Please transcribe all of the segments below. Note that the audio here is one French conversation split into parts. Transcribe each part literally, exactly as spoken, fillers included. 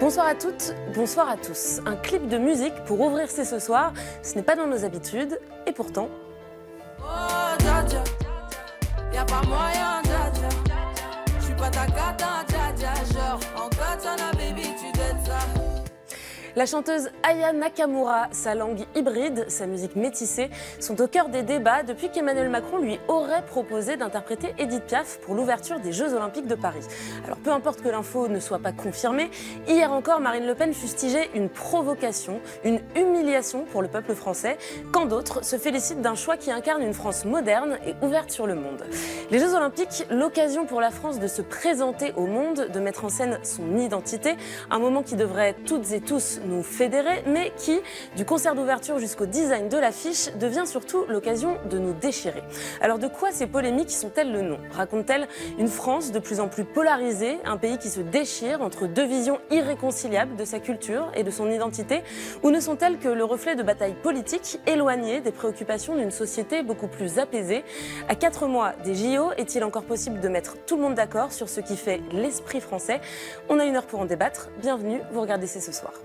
Bonsoir à toutes, bonsoir à tous. Un clip de musique pour ouvrir C'est ce soir, ce n'est pas dans nos habitudes, et pourtant... Oh, dja dja, y'a pas moyen, dja dja. J'suis pas ta cata, dja dja. Genre, en katana, baby, tu t'aides ça. La chanteuse Aya Nakamura, sa langue hybride, sa musique métissée, sont au cœur des débats depuis qu'Emmanuel Macron lui aurait proposé d'interpréter Édith Piaf pour l'ouverture des Jeux Olympiques de Paris. Alors peu importe que l'info ne soit pas confirmée, hier encore Marine Le Pen fustigeait une provocation, une humiliation pour le peuple français, quand d'autres se félicitent d'un choix qui incarne une France moderne et ouverte sur le monde. Les Jeux Olympiques, l'occasion pour la France de se présenter au monde, de mettre en scène son identité, un moment qui devrait toutes et tous nous fédérer, mais qui, du concert d'ouverture jusqu'au design de l'affiche, devient surtout l'occasion de nous déchirer. Alors de quoi ces polémiques sont-elles le nom? Racontent-elles une France de plus en plus polarisée, un pays qui se déchire entre deux visions irréconciliables de sa culture et de son identité, ou ne sont-elles que le reflet de batailles politiques éloignées des préoccupations d'une société beaucoup plus apaisée? À quatre mois des J O, est-il encore possible de mettre tout le monde d'accord sur ce qui fait l'esprit français? On a une heure pour en débattre. Bienvenue, vous regardez C'est ce soir.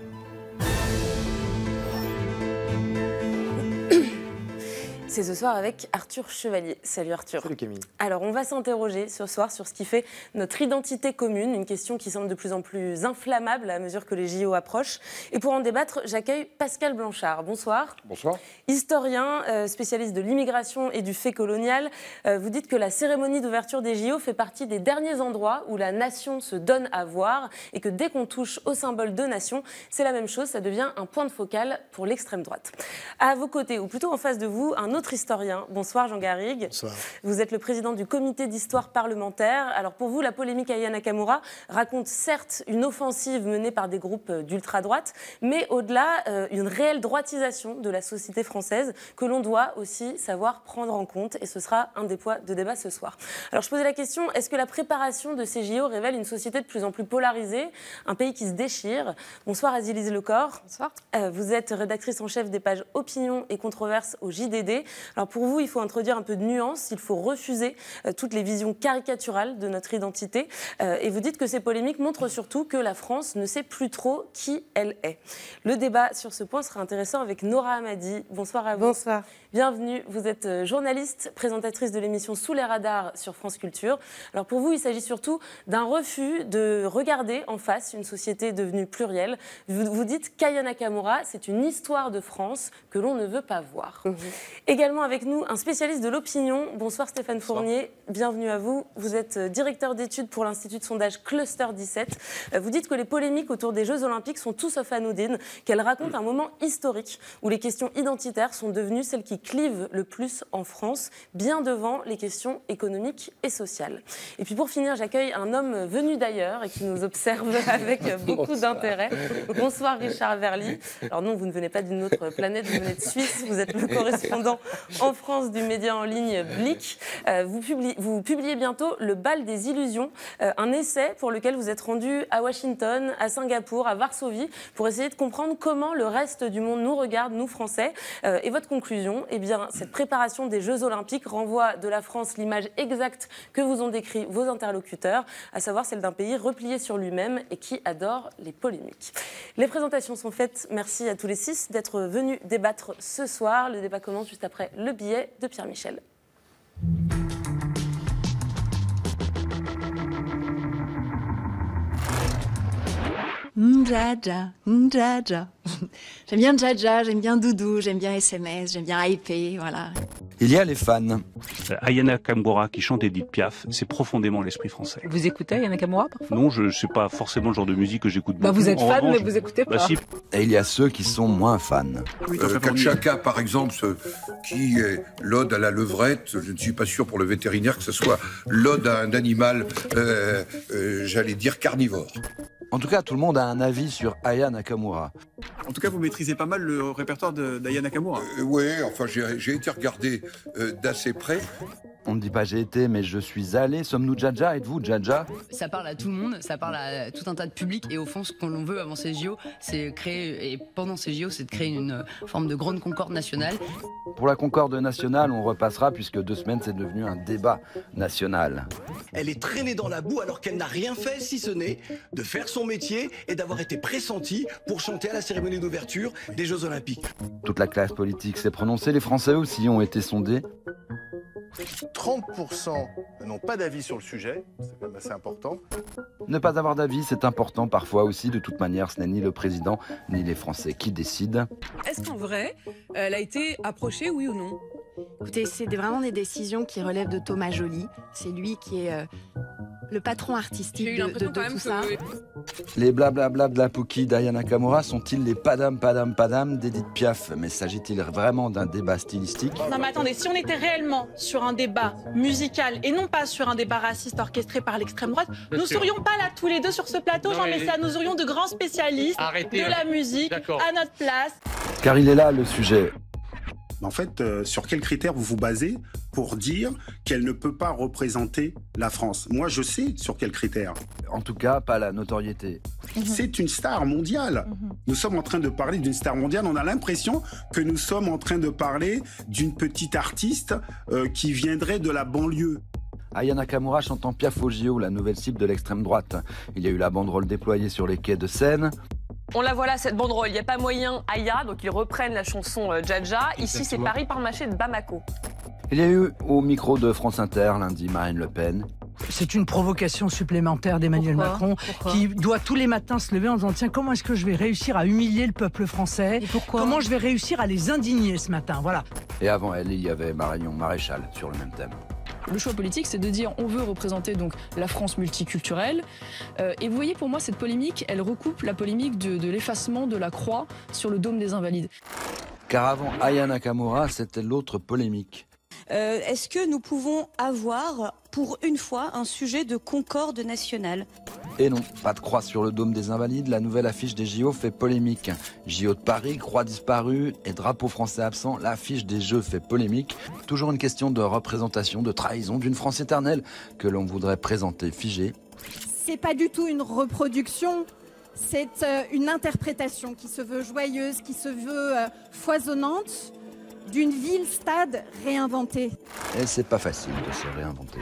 C'est ce soir avec Arthur Chevalier. Salut Arthur. Salut Camille. Alors on va s'interroger ce soir sur ce qui fait notre identité commune, une question qui semble de plus en plus inflammable à mesure que les J O approchent. Et pour en débattre, j'accueille Pascal Blanchard. Bonsoir. Bonsoir. Historien, euh, spécialiste de l'immigration et du fait colonial. Euh, vous dites que la cérémonie d'ouverture des J O fait partie des derniers endroits où la nation se donne à voir et que dès qu'on touche au symbole de nation, c'est la même chose, ça devient un point de focal pour l'extrême droite. À vos côtés, ou plutôt en face de vous, un autre historien. Bonsoir Jean Garrigue. Bonsoir. Vous êtes le président du comité d'histoire parlementaire. Alors pour vous, la polémique Aya Nakamura raconte certes une offensive menée par des groupes d'ultra-droite, mais au-delà, euh, une réelle droitisation de la société française que l'on doit aussi savoir prendre en compte. Et ce sera un des points de débat ce soir. Alors je posais la question, est-ce que la préparation de ces J O révèle une société de plus en plus polarisée, un pays qui se déchire? Bonsoir Azilise Lecor. Bonsoir. Euh, vous êtes rédactrice en chef des pages Opinion et Controverses au J D D. Alors pour vous, il faut introduire un peu de nuance, il faut refuser euh, toutes les visions caricaturales de notre identité. Euh, et vous dites que ces polémiques montrent surtout que la France ne sait plus trop qui elle est. Le débat sur ce point sera intéressant avec Nora Hamadi. Bonsoir à vous. Bonsoir. Bienvenue, vous êtes journaliste, présentatrice de l'émission Sous les radars sur France Culture. Alors pour vous, il s'agit surtout d'un refus de regarder en face une société devenue plurielle. Vous, vous dites qu'Aya Nakamura, c'est une histoire de France que l'on ne veut pas voir. Mmh. Également avec nous, un spécialiste de l'opinion. Bonsoir Stéphane Bonsoir. Fournier, bienvenue à vous. Vous êtes directeur d'études pour l'Institut de sondage Cluster dix-sept. Vous dites que les polémiques autour des Jeux Olympiques sont tout sauf anodines, qu'elles racontent un moment historique où les questions identitaires sont devenues celles qui clivent le plus en France, bien devant les questions économiques et sociales. Et puis pour finir, j'accueille un homme venu d'ailleurs et qui nous observe avec beaucoup d'intérêt. Bonsoir Richard Verly. Alors non, vous ne venez pas d'une autre planète, vous venez de Suisse, vous êtes le correspondant en France du média en ligne Blick. Euh, vous, publiez, vous publiez bientôt Le bal des illusions, euh, un essai pour lequel vous êtes rendu à Washington, à Singapour, à Varsovie, pour essayer de comprendre comment le reste du monde nous regarde, nous Français. Euh, et votre conclusion, eh bien, cette préparation des Jeux Olympiques renvoie de la France l'image exacte que vous ont décrit vos interlocuteurs, à savoir celle d'un pays replié sur lui-même et qui adore les polémiques. Les présentations sont faites. Merci à tous les six d'être venus débattre ce soir. Le débat commence juste après le billet de Pierre Michel. Ndjaja, ndjaja. J'aime bien Ndjaja, j'aime bien Doudou, j'aime bien S M S, j'aime bien hyper, voilà. Il y a les fans. Aya Nakamura qui chante Édith Piaf, c'est profondément l'esprit français. Vous écoutez Aya Nakamura parfois? Non, je ne sais pas forcément le genre de musique que j'écoute beaucoup. Bah vous êtes en fan, revanche, mais vous écoutez pas. Bah si. Et il y a ceux qui sont moins fans. Euh, Kachaka, par exemple, ce, qui est l'ode à la levrette, je ne suis pas sûr pour le vétérinaire que ce soit l'ode à un animal, euh, euh, j'allais dire carnivore. En tout cas, tout le monde a un avis sur Aya Nakamura. En tout cas, vous maîtrisez pas mal le répertoire d'Aya Nakamura. Euh, oui, enfin, j'ai été regardé euh, d'assez près. On ne dit pas j'ai été, mais je suis allé. Sommes-nous Dja-Dja? Êtes-vous Dja-Dja? Ça parle à tout le monde, ça parle à tout un tas de publics. Et au fond, ce qu'on veut avant ces J O, c'est créer, et pendant ces J O, c'est de créer une forme de grande concorde nationale. Pour la concorde nationale, on repassera puisque deux semaines, c'est devenu un débat national. Elle est traînée dans la boue alors qu'elle n'a rien fait, si ce n'est de faire son métier et d'avoir été pressentie pour chanter à la cérémonie d'ouverture des Jeux Olympiques. Toute la classe politique s'est prononcée, les Français aussi ont été sondés. trente pour cent n'ont pas d'avis sur le sujet, c'est quand même assez important. Ne pas avoir d'avis, c'est important parfois aussi. De toute manière, ce n'est ni le président ni les Français qui décident. Est-ce qu'en vrai, elle a été approchée, oui ou non? Écoutez, c'est vraiment des décisions qui relèvent de Thomas Joly. C'est lui qui est euh, le patron artistique de, de, de tout ça. Que... Les blablabla de la Pouki d'Aya Nakamura sont-ils les padam padam padam d'Edith Piaf? Mais s'agit-il vraiment d'un débat stylistique? Non mais attendez, si on était réellement sur un débat musical et non pas sur un débat raciste orchestré par l'extrême droite, Bien nous sûr. serions pas là tous les deux sur ce plateau, non, Jean mais... Messa, nous aurions de grands spécialistes Arrêtez, de la musique à notre place. Car il est là le sujet. En fait, euh, sur quels critères vous vous basez pour dire qu'elle ne peut pas représenter la France? Moi, je sais sur quels critères. En tout cas, pas la notoriété. Mmh. C'est une star mondiale. Mmh. Nous sommes en train de parler d'une star mondiale. On a l'impression que nous sommes en train de parler d'une petite artiste euh, qui viendrait de la banlieue. Aya Nakamura chantant Piaf au J O, la nouvelle cible de l'extrême droite. Il y a eu la banderole déployée sur les quais de Seine. On la voit là, cette banderole. Il n'y a pas moyen, Aya, donc ils reprennent la chanson euh, Dja-Dja. Ici, c'est Paris par marché de Bamako. Il y a eu au micro de France Inter lundi Marine Le Pen. C'est une provocation supplémentaire d'Emmanuel Macron Pourquoi qui doit tous les matins se lever en disant tiens, comment est-ce que je vais réussir à humilier le peuple français? Comment je vais réussir à les indigner ce matin? Voilà. Et avant elle, il y avait Marion Maréchal sur le même thème. Le choix politique, c'est de dire on veut représenter donc la France multiculturelle. Euh, et vous voyez, pour moi, cette polémique, elle recoupe la polémique de, de l'effacement de la croix sur le dôme des Invalides. Car avant Aya Nakamura, c'était l'autre polémique. Euh, Est-ce que nous pouvons avoir, pour une fois, un sujet de concorde nationale? Et non, pas de croix sur le dôme des Invalides, la nouvelle affiche des J O fait polémique. J O de Paris, croix disparue et drapeau français absent, l'affiche des Jeux fait polémique. Toujours une question de représentation, de trahison d'une France éternelle que l'on voudrait présenter figée. C'est pas du tout une reproduction, c'est euh, une interprétation qui se veut joyeuse, qui se veut euh, foisonnante d'une ville-stade réinventée. Et c'est pas facile de se réinventer.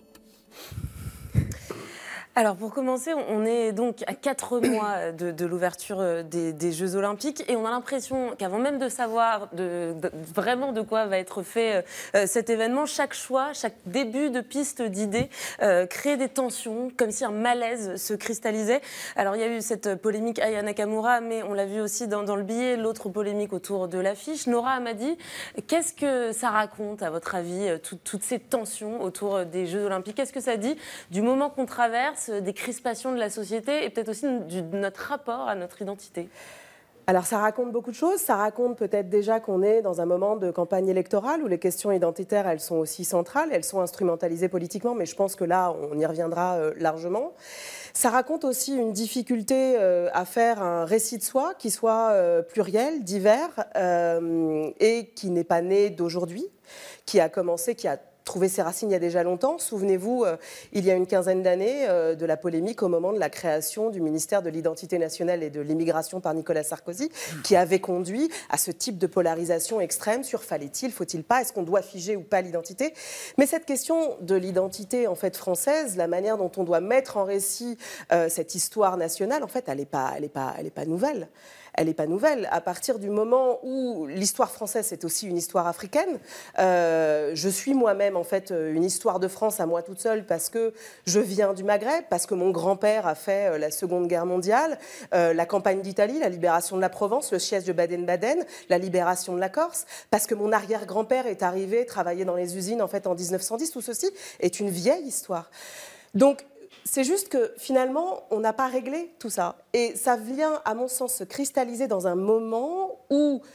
Alors pour commencer, on est donc à quatre mois de, de l'ouverture des, des Jeux Olympiques et on a l'impression qu'avant même de savoir de, de, vraiment de quoi va être fait euh, cet événement, chaque choix, chaque début de piste d'idées euh, crée des tensions, comme si un malaise se cristallisait. Alors il y a eu cette polémique Aya Nakamura, mais on l'a vu aussi dans, dans le billet, l'autre polémique autour de l'affiche. Nora Hamadi, qu'est-ce que ça raconte à votre avis, tout, toutes ces tensions autour des Jeux Olympiques? Qu'est-ce que ça dit du moment qu'on traverse, des crispations de la société et peut-être aussi de notre rapport à notre identité? Alors ça raconte beaucoup de choses. Ça raconte peut-être déjà qu'on est dans un moment de campagne électorale où les questions identitaires, elles sont aussi centrales, elles sont instrumentalisées politiquement, mais je pense que là, on y reviendra euh, largement. Ça raconte aussi une difficulté euh, à faire un récit de soi qui soit euh, pluriel, divers euh, et qui n'est pas né d'aujourd'hui, qui a commencé, qui a trouvé ses racines il y a déjà longtemps. Souvenez-vous, euh, il y a une quinzaine d'années, euh, de la polémique au moment de la création du ministère de l'Identité nationale et de l'immigration par Nicolas Sarkozy, qui avait conduit à ce type de polarisation extrême sur fallait-il, faut-il pas, est-ce qu'on doit figer ou pas l'identité. Mais cette question de l'identité en fait française, la manière dont on doit mettre en récit euh, cette histoire nationale, en fait, elle n'est pas, elle est pas, elle est pas nouvelle. Elle n'est pas nouvelle. À partir du moment où l'histoire française, c'est aussi une histoire africaine, euh, je suis moi-même en fait une histoire de France à moi toute seule parce que je viens du Maghreb, parce que mon grand-père a fait la Seconde Guerre mondiale, euh, la campagne d'Italie, la libération de la Provence, le siège de Baden-Baden, la libération de la Corse, parce que mon arrière-grand-père est arrivé travailler dans les usines en fait en dix-neuf cent dix. Tout ceci est une vieille histoire. Donc, c'est juste que finalement, on n'a pas réglé tout ça. Et ça vient, à mon sens, se cristalliser dans un moment où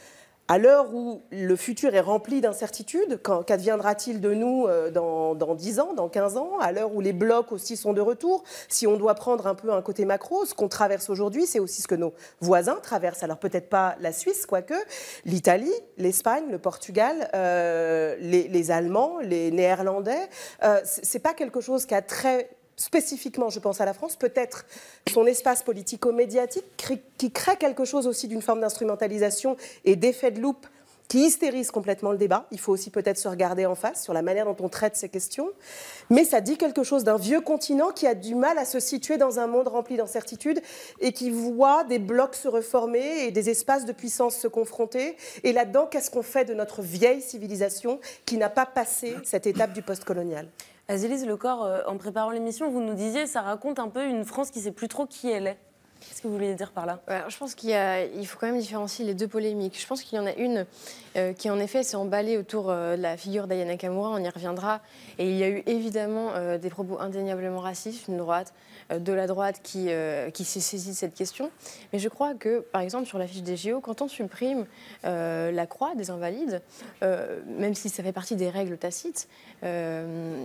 À l'heure où le futur est rempli d'incertitudes, qu'adviendra-t-il de nous dans, dans dix ans, dans quinze ans? À l'heure où les blocs aussi sont de retour, si on doit prendre un peu un côté macro, ce qu'on traverse aujourd'hui, c'est aussi ce que nos voisins traversent. Alors peut-être pas la Suisse, quoique, l'Italie, l'Espagne, le Portugal, euh, les, les Allemands, les Néerlandais. Euh, c'est pas quelque chose qui a très... spécifiquement, je pense à la France, peut-être son espace politico-médiatique qui crée quelque chose aussi d'une forme d'instrumentalisation et d'effet de loupe qui hystérise complètement le débat. Il faut aussi peut-être se regarder en face sur la manière dont on traite ces questions. Mais ça dit quelque chose d'un vieux continent qui a du mal à se situer dans un monde rempli d'incertitudes et qui voit des blocs se reformer et des espaces de puissance se confronter. Et là-dedans, qu'est-ce qu'on fait de notre vieille civilisation qui n'a pas passé cette étape du post-colonial ? Azélise Lecor, en préparant l'émission, vous nous disiez ça raconte un peu une France qui ne sait plus trop qui elle est. Qu'est-ce que vous voulez dire par là? Ouais, je pense qu'il y a, il faut quand même différencier les deux polémiques. Je pense qu'il y en a une euh, qui, en effet, s'est emballée autour euh, de la figure d'Aya Nakamura, on y reviendra. Et il y a eu évidemment euh, des propos indéniablement racistes, une droite, euh, de la droite qui, euh, qui s'est saisie de cette question. Mais je crois que, par exemple, sur l'affiche des J O, quand on supprime euh, la croix des Invalides, euh, même si ça fait partie des règles tacites, euh,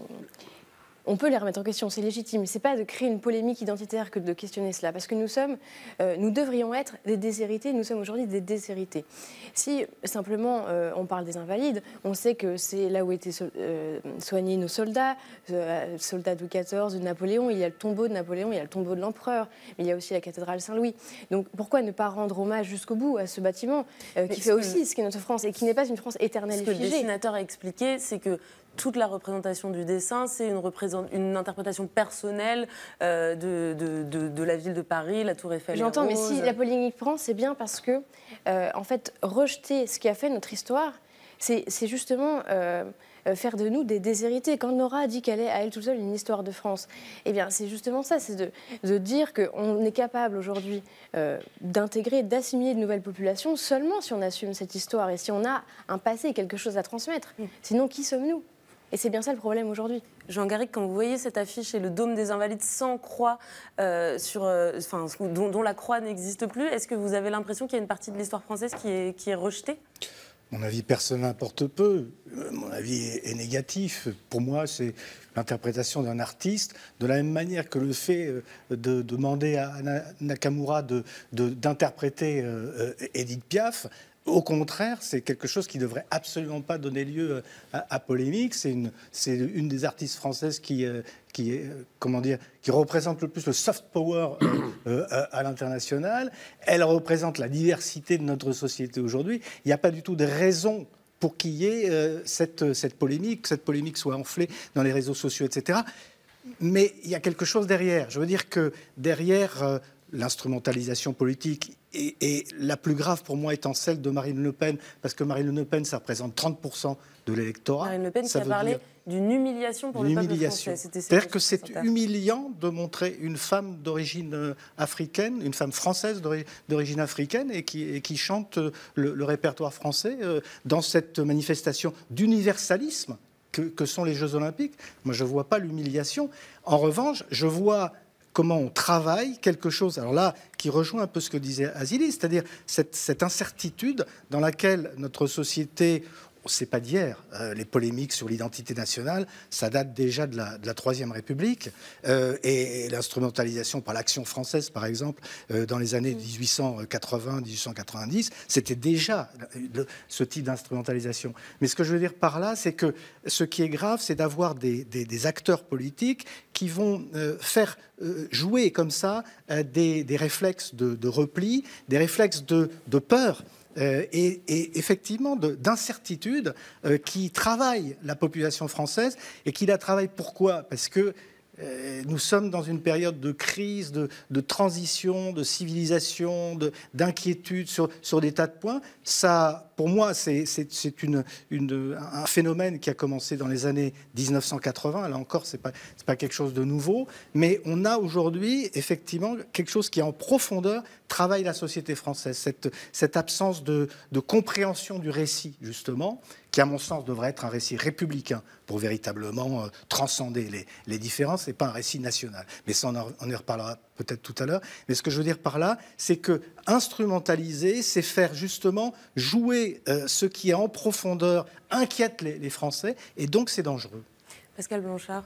on peut les remettre en question, c'est légitime. Ce n'est pas de créer une polémique identitaire que de questionner cela, parce que nous sommes, euh, nous devrions être des déshérités, nous sommes aujourd'hui des déshérités. Si simplement euh, on parle des Invalides, on sait que c'est là où étaient so euh, soignés nos soldats, euh, soldats de Louis quatorze, de Napoléon, il y a le tombeau de Napoléon, il y a le tombeau de l'empereur, mais il y a aussi la cathédrale Saint-Louis. Donc pourquoi ne pas rendre hommage jusqu'au bout à ce bâtiment euh, qui fait aussi ce qu'est notre France et qui n'est pas une France éternelle et figée. Ce que le dessinateur a expliqué, c'est que toute la représentation du dessin, c'est une, une interprétation personnelle euh, de, de, de, de la ville de Paris, la Tour Eiffel. J'entends, mais si la polémique prend, c'est bien parce que, euh, en fait, rejeter ce qui a fait notre histoire, c'est justement euh, faire de nous des déshérités. Quand Nora dit qu'elle est à elle toute seule une histoire de France, eh bien, c'est justement ça, c'est de, de dire qu'on est capable aujourd'hui euh, d'intégrer, d'assimiler de nouvelles populations seulement si on assume cette histoire et si on a un passé, quelque chose à transmettre. Mmh. Sinon, qui sommes-nous ? Et c'est bien ça le problème aujourd'hui. Jean Garrigue, quand vous voyez cette affiche et le dôme des Invalides sans croix, euh, sur, euh, enfin, dont, dont la croix n'existe plus, est-ce que vous avez l'impression qu'il y a une partie de l'histoire française qui est, qui est rejetée ? Mon avis personnel importe peu. Mon avis est, est négatif. Pour moi, c'est l'interprétation d'un artiste, de la même manière que le fait de demander à Nakamura d'interpréter de, de, euh, Édith Piaf. Au contraire, c'est quelque chose qui ne devrait absolument pas donner lieu à, à polémique. C'est une, c'est une des artistes françaises qui, euh, qui, est, comment dire, qui représente le plus le soft power euh, euh, à l'international. Elle représente la diversité de notre société aujourd'hui. Il n'y a pas du tout de raison pour qu'il y ait euh, cette, cette polémique, que cette polémique soit enflée dans les réseaux sociaux, et cetera. Mais il y a quelque chose derrière. Je veux dire que derrière euh, l'instrumentalisation politique, Et, et la plus grave pour moi étant celle de Marine Le Pen, parce que Marine Le Pen, ça représente trente pour cent de l'électorat. Marine Le Pen qui a parlé d'une humiliation pour le peuple français. C'est-à-dire que c'est humiliant de montrer une femme d'origine africaine, une femme française d'origine africaine, et qui, et qui chante le, le répertoire français euh, dans cette manifestation d'universalisme que, que sont les Jeux Olympiques. Moi, je ne vois pas l'humiliation. En revanche, je vois comment on travaille quelque chose, alors là, qui rejoint un peu ce que disait Azélise, c'est-à-dire cette, cette incertitude dans laquelle notre société, c'est pas d'hier, euh, les polémiques sur l'identité nationale, ça date déjà de la, de la Troisième République, euh, et, et l'instrumentalisation par l'Action française, par exemple, euh, dans les années dix-huit cent quatre-vingts dix-huit cent quatre-vingt-dix, c'était déjà le, ce type d'instrumentalisation. Mais ce que je veux dire par là, c'est que ce qui est grave, c'est d'avoir des, des, des acteurs politiques qui vont euh, faire euh, jouer comme ça euh, des, des réflexes de, de repli, des réflexes de, de peur, Euh, et, et effectivement d'incertitude euh, qui travaille la population française et qui la travaille pourquoi ? Parce que euh, nous sommes dans une période de crise, de, de transition, de civilisation, d'inquiétude sur, sur des tas de points. Ça, pour moi, c'est une, une, un phénomène qui a commencé dans les années mille neuf cent quatre-vingts. Là encore, ce n'est pas, c'est pas quelque chose de nouveau. Mais on a aujourd'hui, effectivement, quelque chose qui, en profondeur, travaille la société française. Cette, cette absence de, de compréhension du récit, justement, qui, à mon sens, devrait être un récit républicain pour véritablement euh, transcender les, les différences, et pas un récit national. Mais ça, on, en, on y reparlera peut-être tout à l'heure. Mais ce que je veux dire par là, c'est que instrumentaliser, c'est faire justement jouer euh, ce qui, en profondeur, inquiète les, les Français, et donc c'est dangereux. Pascal Blanchard.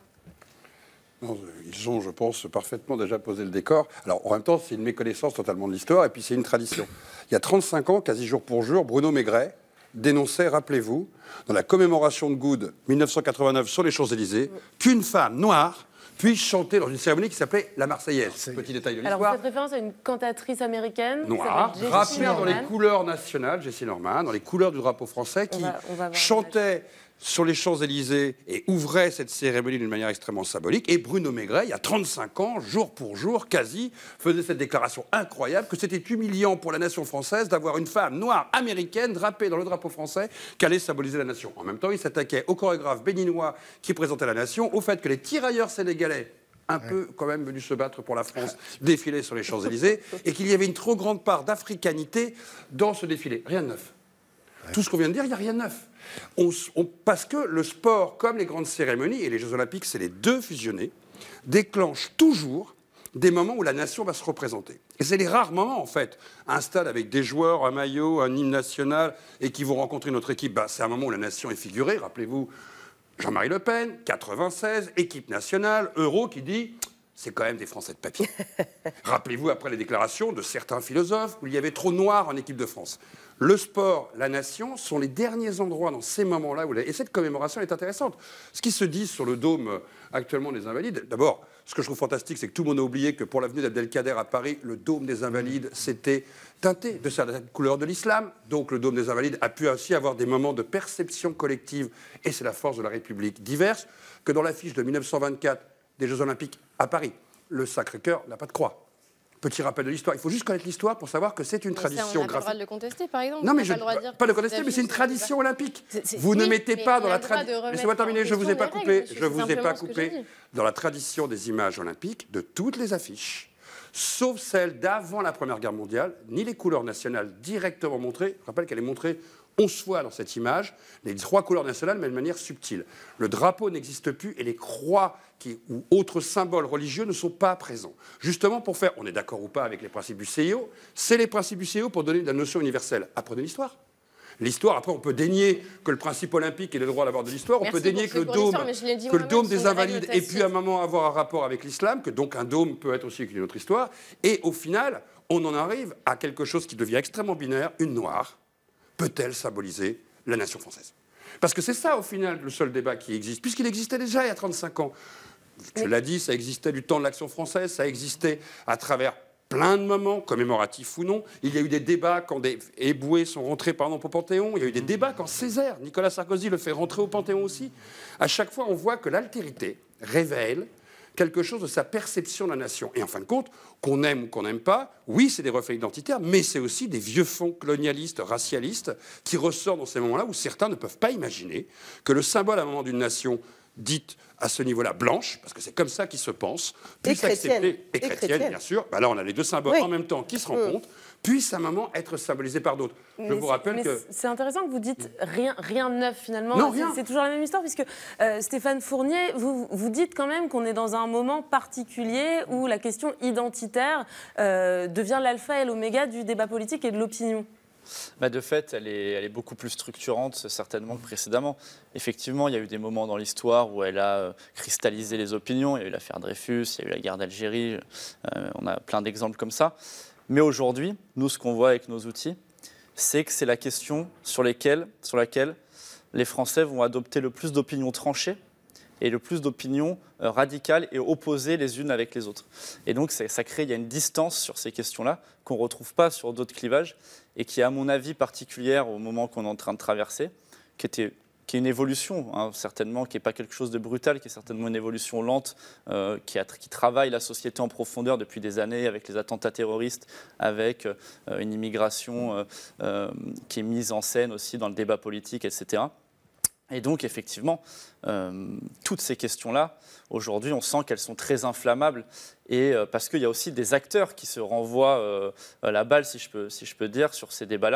Non, ils ont, je pense, parfaitement déjà posé le décor. Alors, en même temps, c'est une méconnaissance totalement de l'histoire, et puis c'est une tradition. Il y a trente-cinq ans, quasi jour pour jour, Bruno Maigret dénonçait, rappelez-vous, dans la commémoration de Good mille neuf cent quatre-vingt-neuf sur les Champs-Élysées, qu'une femme noire puisse chanter dans une cérémonie qui s'appelait la Marseillaise. Petit détail de l'histoire. Alors, vous faites référence à une cantatrice américaine noire, drapée dans les couleurs nationales, Jessie Norman, dans les couleurs du drapeau français, qui on va, on va chantait sur les Champs-Élysées et ouvrait cette cérémonie d'une manière extrêmement symbolique. Et Bruno Maigret, il y a trente-cinq ans, jour pour jour, quasi, faisait cette déclaration incroyable que c'était humiliant pour la nation française d'avoir une femme noire américaine drapée dans le drapeau français qui allait symboliser la nation. En même temps, il s'attaquait au chorégraphe béninois qui présentait la nation, au fait que les tirailleurs sénégalais, un ouais. peu quand même venus se battre pour la France, défilaient sur les Champs-Élysées, et qu'il y avait une trop grande part d'africanité dans ce défilé. Rien de neuf. Ouais. Tout ce qu'on vient de dire, il n'y a rien de neuf. On, on, parce que le sport, comme les grandes cérémonies, et les Jeux Olympiques, c'est les deux fusionnés, déclenchent toujours des moments où la nation va se représenter. Et c'est les rares moments, en fait. Un stade avec des joueurs, un maillot, un hymne national, et qui vont rencontrer notre équipe, bah, c'est un moment où la nation est figurée. Rappelez-vous, Jean-Marie Le Pen, quatre-vingt-seize, équipe nationale, Euro, qui dit... c'est quand même des Français de papier. Rappelez-vous après les déclarations de certains philosophes où il y avait trop de noirs en équipe de France. Le sport, la nation sont les derniers endroits dans ces moments-là où... Et cette commémoration est intéressante. Ce qui se dit sur le dôme actuellement des Invalides, d'abord, ce que je trouve fantastique, c'est que tout le monde a oublié que pour l'avenue d'Abdelkader à Paris, le dôme des Invalides, c'était teinté de cette couleur de l'islam. Donc le dôme des Invalides a pu aussi avoir des moments de perception collective, et c'est la force de la République, diverses, que dans l'affiche de mille neuf cent vingt-quatre des Jeux Olympiques à Paris, le Sacré-Cœur n'a pas de croix. Petit rappel de l'histoire. Il faut juste connaître l'histoire pour savoir que c'est une mais tradition graphique. On n'a pas le droit de le contester, par exemple. Non, mais je ne pas, pas le contester, mais c'est une tradition olympique. C'est, c'est, vous oui, ne mettez pas dans la tradition. Laissez-moi terminer. Je vous ai pas coupé. Je vous ai pas coupé. Dans la tradition des images olympiques, de toutes les affiches, sauf celles d'avant la Première Guerre mondiale, ni les couleurs nationales directement montrées. Je rappelle qu'elle est montrée onze fois dans cette image, les trois couleurs nationales, mais de manière subtile. Le drapeau n'existe plus et les croix qui, ou autres symboles religieux ne sont pas présents. Justement pour faire, on est d'accord ou pas avec les principes du C I O, c'est les principes du C I O pour donner la notion universelle. Apprenez l'histoire. L'histoire, après, on peut dénier que le principe olympique ait le droit d'avoir de l'histoire, on peut dénier que le dôme, que le dôme des Invalides ait pu à un moment avoir un rapport avec l'islam, que donc un dôme peut être aussi une autre histoire, et au final, on en arrive à quelque chose qui devient extrêmement binaire, une noire. Peut-elle symboliser la nation française? Parce que c'est ça, au final, le seul débat qui existe, puisqu'il existait déjà il y a trente-cinq ans. Je l'ai dit, ça existait du temps de l'Action française, ça existait à travers plein de moments, commémoratifs ou non. Il y a eu des débats quand des éboués sont rentrés, par exemple, au Panthéon. Il y a eu des débats quand Césaire, Nicolas Sarkozy, le fait rentrer au Panthéon aussi. À chaque fois, on voit que l'altérité révèle quelque chose de sa perception de la nation. Et en fin de compte, qu'on aime ou qu'on n'aime pas, oui, c'est des reflets identitaires, mais c'est aussi des vieux fonds colonialistes, racialistes, qui ressortent dans ces moments-là où certains ne peuvent pas imaginer que le symbole à un moment d'une nation dite à ce niveau-là blanche, parce que c'est comme ça qu'ils se pensent, puisse accepter, et, et chrétienne, chrétienne, bien sûr, bah là on a les deux symboles oui. en même temps qui se rencontrent, mmh. puisse à un moment être symbolisé par d'autres. Mais Je vous rappelle que... C'est intéressant que vous dites rien, rien de neuf finalement. Non, rien. C'est toujours la même histoire, puisque euh, Stéphane Fournier, vous, vous dites quand même qu'on est dans un moment particulier où la question identitaire euh, devient l'alpha et l'oméga du débat politique et de l'opinion. Bah de fait, elle est, elle est beaucoup plus structurante, certainement, que précédemment. Effectivement, il y a eu des moments dans l'histoire où elle a cristallisé les opinions. Il y a eu l'affaire Dreyfus, il y a eu la guerre d'Algérie. Euh, on a plein d'exemples comme ça. Mais aujourd'hui, nous, ce qu'on voit avec nos outils, c'est que c'est la question sur, lesquelles, sur laquelle les Français vont adopter le plus d'opinions tranchées et le plus d'opinions euh, radicales et opposées les unes avec les autres. Et donc, ça crée, il y a une distance sur ces questions-là qu'on ne retrouve pas sur d'autres clivages et qui est, à mon avis, particulière au moment qu'on est en train de traverser, qui, était, qui est une évolution, hein, certainement, qui n'est pas quelque chose de brutal, qui est certainement une évolution lente, euh, qui, a, qui travaille la société en profondeur depuis des années avec les attentats terroristes, avec euh, une immigration euh, euh, qui est mise en scène aussi dans le débat politique, et cetera. Et donc, effectivement, euh, toutes ces questions-là, aujourd'hui, on sent qu'elles sont très inflammables, et euh, parce qu'il y a aussi des acteurs qui se renvoient euh, la balle, si je peux, si je peux dire, sur ces débats-là,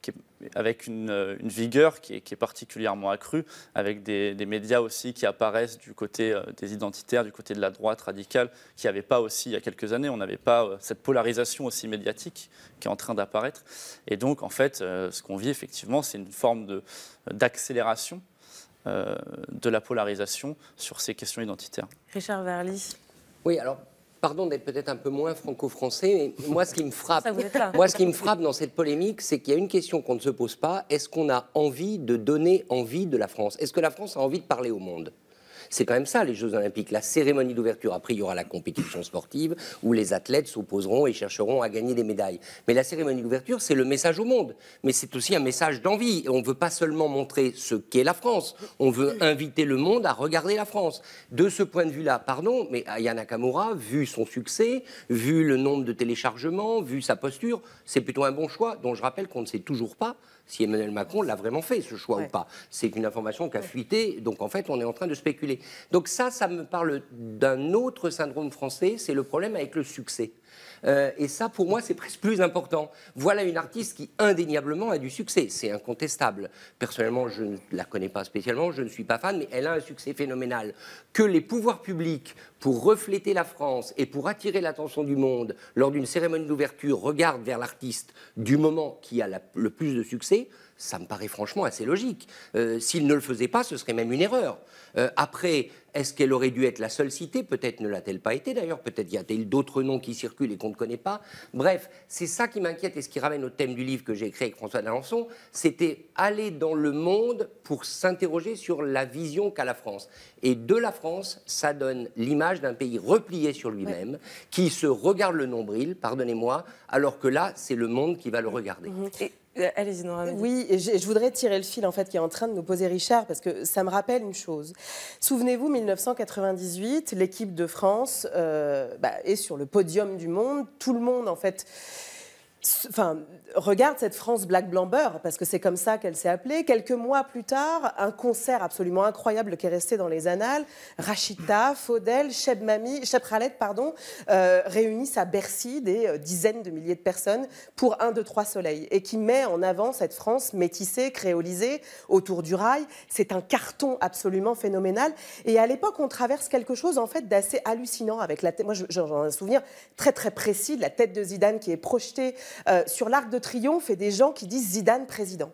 qui est avec une, une vigueur qui est, qui est particulièrement accrue, avec des, des médias aussi qui apparaissent du côté euh, des identitaires, du côté de la droite radicale, qui n'y avait pas aussi il y a quelques années. On n'avait pas euh, cette polarisation aussi médiatique qui est en train d'apparaître. Et donc, en fait, euh, ce qu'on vit effectivement, c'est une forme de, d'accélération euh, de la polarisation sur ces questions identitaires. Richard Verly. Oui, alors... Pardon d'être peut-être un peu moins franco-français, mais moi, ce qui me frappe, moi, ce qui me frappe dans cette polémique, c'est qu'il y a une question qu'on ne se pose pas. Est-ce qu'on a envie de donner envie de la France? Est-ce que la France a envie de parler au monde? C'est quand même ça, les Jeux Olympiques. La cérémonie d'ouverture, après, il y aura la compétition sportive où les athlètes s'opposeront et chercheront à gagner des médailles. Mais la cérémonie d'ouverture, c'est le message au monde. Mais c'est aussi un message d'envie. Et on ne veut pas seulement montrer ce qu'est la France. On veut inviter le monde à regarder la France. De ce point de vue-là, pardon, mais Aya Nakamura, vu son succès, vu le nombre de téléchargements, vu sa posture, c'est plutôt un bon choix, dont je rappelle qu'on ne sait toujours pas si Emmanuel Macron l'a vraiment fait, ce choix ouais. ou pas. C'est une information qui a fuité, donc en fait, on est en train de spéculer. Donc ça, ça me parle d'un autre syndrome français, c'est le problème avec le succès. Euh, et ça, pour moi, c'est presque plus important. Voilà une artiste qui, indéniablement, a du succès. C'est incontestable. Personnellement, je ne la connais pas spécialement, je ne suis pas fan, mais elle a un succès phénoménal. Que les pouvoirs publics, pour refléter la France et pour attirer l'attention du monde, lors d'une cérémonie d'ouverture, regardent vers l'artiste du moment qui a la, le plus de succès, ça me paraît franchement assez logique. Euh, S'il ne le faisait pas, ce serait même une erreur. Euh, après, est-ce qu'elle aurait dû être la seule citée? Peut-être ne l'a-t-elle pas été d'ailleurs. Peut-être y a-t-il d'autres noms qui circulent et qu'on ne connaît pas. Bref, c'est ça qui m'inquiète et ce qui ramène au thème du livre que j'ai écrit avec François d'Alençon, c'était aller dans le monde pour s'interroger sur la vision qu'a la France. Et de la France, ça donne l'image d'un pays replié sur lui-même, ouais. qui se regarde le nombril, pardonnez-moi, alors que là, c'est le monde qui va le regarder. Mmh. Et... Allez-y, Nora. Oui, et je voudrais tirer le fil en fait qui est en train de nous poser Richard parce que ça me rappelle une chose. Souvenez-vous, mille neuf cent quatre-vingt-dix-huit, l'équipe de France euh, bah, est sur le podium du monde. Tout le monde en fait, enfin, regarde cette France Black Blamber parce que c'est comme ça qu'elle s'est appelée. Quelques mois plus tard, un concert absolument incroyable qui est resté dans les annales. Rachida, Faudel, Cheb Mami, Cheb Khaled, pardon, euh, réunissent à Bercy des euh, dizaines de milliers de personnes pour un, deux, trois soleils et qui met en avant cette France métissée, créolisée autour du rail. C'est un carton absolument phénoménal. Et à l'époque, on traverse quelque chose en fait d'assez hallucinant avec la tête. Moi, j'en ai un souvenir très très précis de la tête de Zidane qui est projetée euh, sur l'Arc de Triomphe et des gens qui disent Zidane président.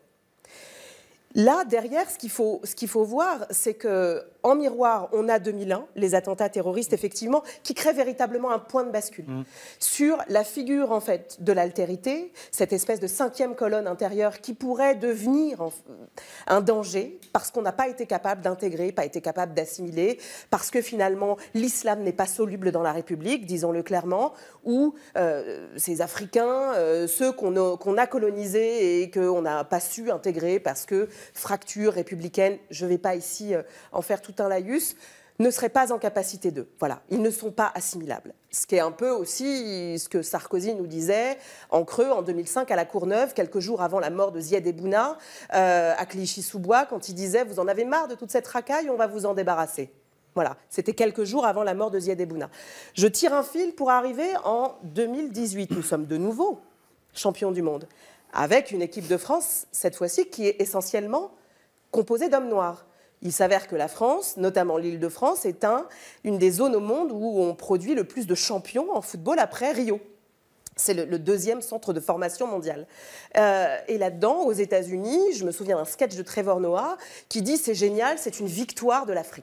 Là, derrière, ce qu'il faut, ce qu'il faut voir, c'est qu'en miroir, on a deux mille un, les attentats terroristes, effectivement, qui créent véritablement un point de bascule mmh. sur la figure, en fait, de l'altérité, cette espèce de cinquième colonne intérieure qui pourrait devenir en, un danger parce qu'on n'a pas été capable d'intégrer, pas été capable d'assimiler, parce que finalement, l'islam n'est pas soluble dans la République, disons-le clairement, ou euh, ces Africains, euh, ceux qu'on a, qu'on a colonisés et qu'on n'a pas su intégrer parce que fracture républicaine, je ne vais pas ici euh, en faire tout un laïus, ne seraient pas en capacité d'eux. Voilà, ils ne sont pas assimilables. Ce qui est un peu aussi ce que Sarkozy nous disait en creux en deux mille cinq à la Courneuve, quelques jours avant la mort de Ziad Ebouna, euh, à Clichy-sous-Bois, quand il disait « Vous en avez marre de toute cette racaille, on va vous en débarrasser ». Voilà, c'était quelques jours avant la mort de Ziad Ebouna. Je tire un fil pour arriver en deux mille dix-huit. Nous sommes de nouveau champions du monde, avec une équipe de France, cette fois-ci, qui est essentiellement composée d'hommes noirs. Il s'avère que la France, notamment l'Île-de-France, est un, une des zones au monde où on produit le plus de champions en football après Rio. C'est le, le deuxième centre de formation mondial. Euh, et là-dedans, aux États-Unis, je me souviens d'un sketch de Trevor Noah qui dit « C'est génial, c'est une victoire de l'Afrique ».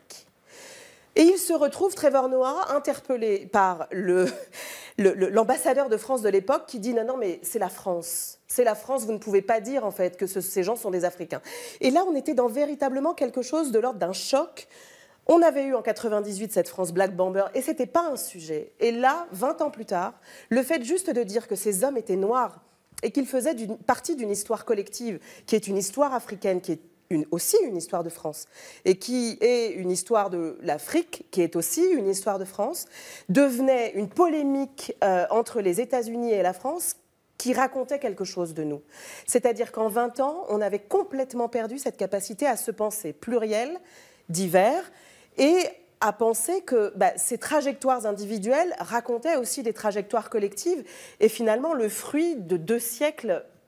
Et il se retrouve, Trevor Noah, interpellé par le, le, le, l'ambassadeur de France de l'époque qui dit « Non, non, mais c'est la France. C'est la France, vous ne pouvez pas dire en fait que ce, ces gens sont des Africains. » Et là, on était dans véritablement quelque chose de l'ordre d'un choc. On avait eu en quatre-vingt-dix-huit cette France Black Blamber et ce n'était pas un sujet. Et là, vingt ans plus tard, le fait juste de dire que ces hommes étaient noirs et qu'ils faisaient d'une, partie d'une histoire collective, qui est une histoire africaine, qui est Une, aussi une histoire de France, et qui est une histoire de l'Afrique, qui est aussi une histoire de France, devenait une polémique euh, entre les États-Unis et la France qui racontait quelque chose de nous. C'est-à-dire qu'en vingt ans, on avait complètement perdu cette capacité à se penser pluriel, divers, et à penser que bah, ces trajectoires individuelles racontaient aussi des trajectoires collectives, et finalement le fruit de deux siècles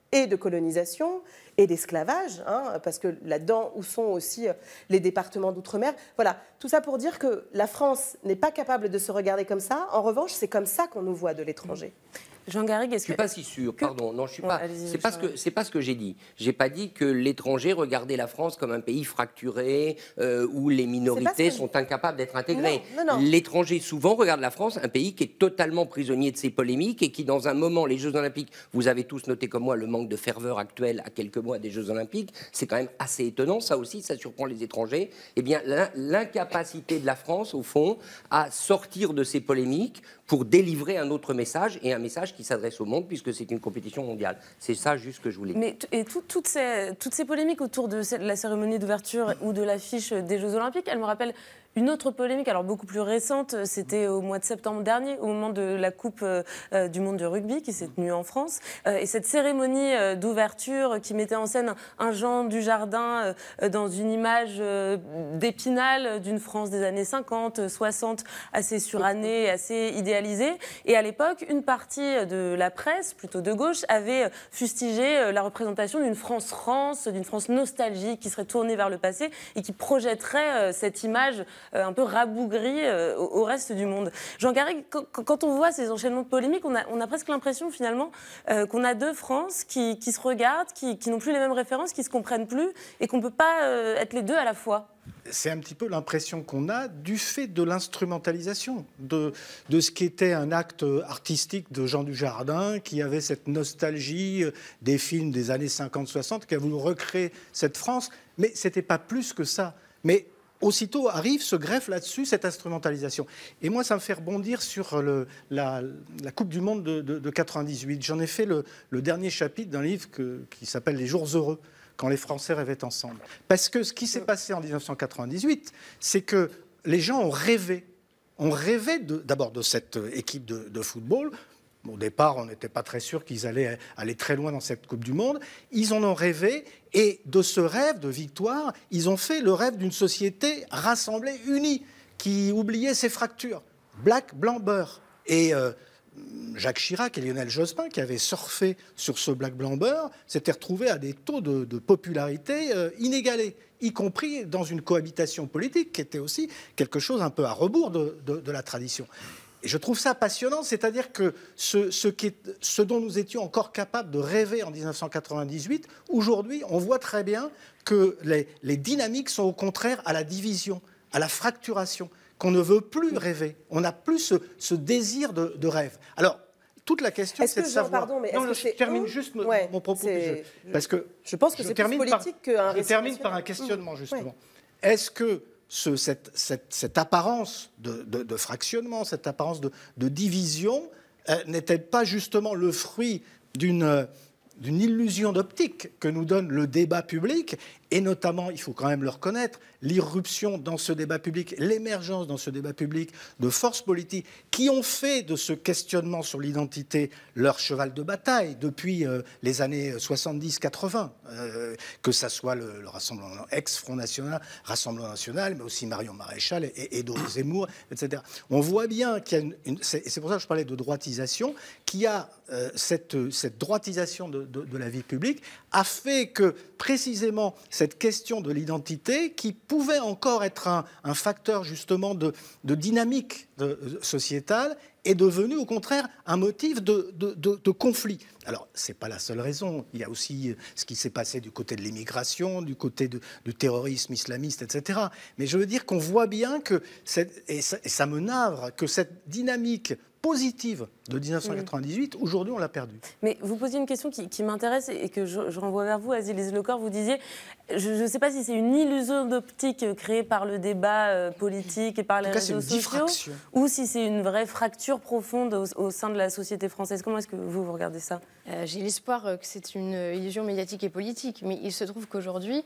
et de colonisation et d'esclavage, hein, parce que là-dedans, où sont aussi les départements d'outre-mer. Voilà, tout ça pour dire que la France n'est pas capable de se regarder comme ça. En revanche, c'est comme ça qu'on nous voit de l'étranger. Jean Garrigue, est-ce que... Je ne suis pas si sûr, que... pardon. Non, je suis ouais, pas... C'est pas, ce que... c'est pas ce que j'ai dit. Je n'ai pas dit que l'étranger regardait la France comme un pays fracturé, euh, où les minorités que... sont incapables d'être intégrées. L'étranger, souvent, regarde la France, un pays qui est totalement prisonnier de ses polémiques et qui, dans un moment, les Jeux Olympiques, vous avez tous noté comme moi le manque de ferveur actuel à quelques mois des Jeux Olympiques, c'est quand même assez étonnant. Ça aussi, ça surprend les étrangers. Eh bien, l'incapacité de la France, au fond, à sortir de ces polémiques pour délivrer un autre message, et un message qui s'adresse au monde, puisque c'est une compétition mondiale. C'est ça juste que je voulais dire. Mais et tout, toutes, ces, toutes ces polémiques autour de la cérémonie d'ouverture ou de l'affiche des Jeux Olympiques, elles me rappellent une autre polémique, alors beaucoup plus récente, c'était au mois de septembre dernier, au moment de la Coupe euh, du monde de rugby qui s'est tenue en France. Euh, et cette cérémonie euh, d'ouverture qui mettait en scène un Jean Dujardin euh, dans une image euh, d'Épinal d'une France des années cinquante, soixante, assez surannée, assez idéalisée. Et à l'époque, une partie de la presse, plutôt de gauche, avait fustigé la représentation d'une France rance, d'une France nostalgique qui serait tournée vers le passé et qui projetterait euh, cette image Euh, un peu rabougri euh, au, au reste du monde. Jean Garrigue, quand, quand on voit ces enchaînements de polémiques, on a, on a presque l'impression finalement euh, qu'on a deux France qui, qui se regardent, qui, qui n'ont plus les mêmes références, qui ne se comprennent plus et qu'on ne peut pas euh, être les deux à la fois. C'est un petit peu l'impression qu'on a du fait de l'instrumentalisation, de, de ce qui était un acte artistique de Jean Dujardin, qui avait cette nostalgie des films des années cinquante soixante, qui a voulu recréer cette France, mais ce n'était pas plus que ça. Mais aussitôt arrive, se greffe là-dessus cette instrumentalisation. Et moi, ça me fait rebondir sur le, la, la Coupe du Monde de, de, de quatre-vingt-dix-huit. J'en ai fait le, le dernier chapitre d'un livre que, qui s'appelle « Les jours heureux », quand les Français rêvaient ensemble. Parce que ce qui s'est passé en dix-neuf cent quatre-vingt-dix-huit, c'est que les gens ont rêvé. On rêvait d'abord de, de cette équipe de, de football. Au départ, on n'était pas très sûr qu'ils allaient aller très loin dans cette Coupe du Monde. Ils en ont rêvé, et de ce rêve de victoire, ils ont fait le rêve d'une société rassemblée, unie, qui oubliait ses fractures. Black, blanc, beurre. Et euh, Jacques Chirac et Lionel Jospin, qui avaient surfé sur ce black, blanc, beurre, s'étaient retrouvés à des taux de, de popularité euh, inégalés, y compris dans une cohabitation politique qui était aussi quelque chose un peu à rebours de, de, de la tradition. Et je trouve ça passionnant, c'est-à-dire que ce, ce, qui est, ce dont nous étions encore capables de rêver en dix-neuf cent quatre-vingt-dix-huit, aujourd'hui, on voit très bien que les, les dynamiques sont au contraire à la division, à la fracturation, qu'on ne veut plus rêver. On n'a plus ce, ce désir de, de rêve. Alors, toute la question, c'est de savoir... Pardon, mais non, non, que je termine juste ouais, mon propos. Je, parce que je pense que c'est plus politique qu'un... Je termine par un questionnement, justement. Ouais. Est-ce que Ce, cette, cette, cette apparence de, de, de fractionnement, cette apparence de, de division, euh, n'est-elle pas justement le fruit d'une euh, d'une illusion d'optique que nous donne le débat public, et notamment, il faut quand même le reconnaître, l'irruption dans ce débat public, l'émergence dans ce débat public de forces politiques qui ont fait de ce questionnement sur l'identité leur cheval de bataille depuis euh, les années soixante-dix quatre-vingts, euh, que ça soit le, le Rassemblement ex-Front National, Rassemblement National, mais aussi Marion Maréchal et, et d'autres Zemmour, et cetera. On voit bien qu'il y a une... une c'est, c'est pour ça que je parlais de droitisation, qu'il y a euh, cette, cette droitisation de, de, de la vie publique a fait que, précisément, cette question de l'identité, qui pouvait encore être un, un facteur justement de, de dynamique de, de, sociétale, est devenu au contraire un motif de, de, de, de conflit. Alors, ce n'est pas la seule raison. Il y a aussi ce qui s'est passé du côté de l'immigration, du côté de, du terrorisme islamiste, et cetera. Mais je veux dire qu'on voit bien que, cette, et, ça, et ça me navre, que cette dynamique positive de dix-neuf cent quatre-vingt-dix-huit, mmh. aujourd'hui, on l'a perdue. Mais vous posiez une question qui, qui m'intéresse et que je, je renvoie vers vous, Azilise Lecor. Vous disiez, je ne sais pas si c'est une illusion d'optique créée par le débat euh, politique et par les réseaux sociaux, ou si c'est une vraie fracture profonde au, au sein de la société française. Comment est-ce que vous, vous regardez ça ? euh, J'ai l'espoir que c'est une illusion médiatique et politique, mais il se trouve qu'aujourd'hui,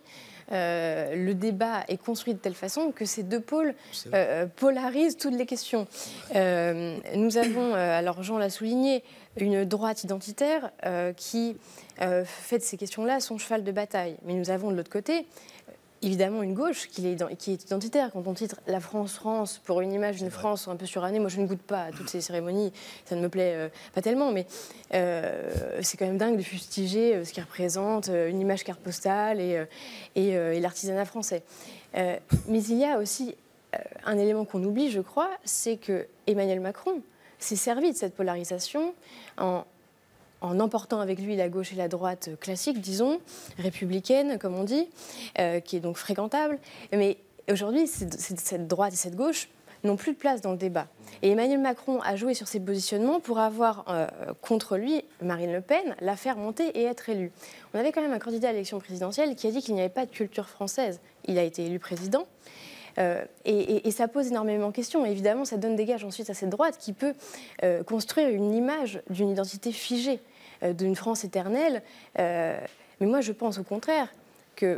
euh, le débat est construit de telle façon que ces deux pôles euh, polarisent toutes les questions. Euh, nous avons, euh, alors Jean l'a souligné, une droite identitaire euh, qui euh, fait de ces questions-là son cheval de bataille. Mais nous avons de l'autre côté évidemment une gauche qui est, qui est identitaire. Quand on titre La France, France, pour une image d'une France un peu surannée, moi je ne goûte pas à toutes ces cérémonies, ça ne me plaît euh, pas tellement, mais euh, c'est quand même dingue de fustiger euh, ce qui représente euh, une image carte postale et, euh, et, euh, et l'artisanat français. Euh, mais il y a aussi euh, un élément qu'on oublie, je crois, c'est que Emmanuel Macron s'est servi de cette polarisation en en emportant avec lui la gauche et la droite classique, disons, républicaine, comme on dit, euh, qui est donc fréquentable. Mais aujourd'hui, cette droite et cette gauche n'ont plus de place dans le débat. Et Emmanuel Macron a joué sur ses positionnements pour avoir euh, contre lui Marine Le Pen, la faire monter et être élu. On avait quand même un candidat à l'élection présidentielle qui a dit qu'il n'y avait pas de culture française. Il a été élu président. Euh, et, et, et ça pose énormément de questions. Évidemment, ça donne des gages ensuite à cette droite qui peut euh, construire une image d'une identité figée, d'une France éternelle. Euh, mais moi, je pense au contraire qu'il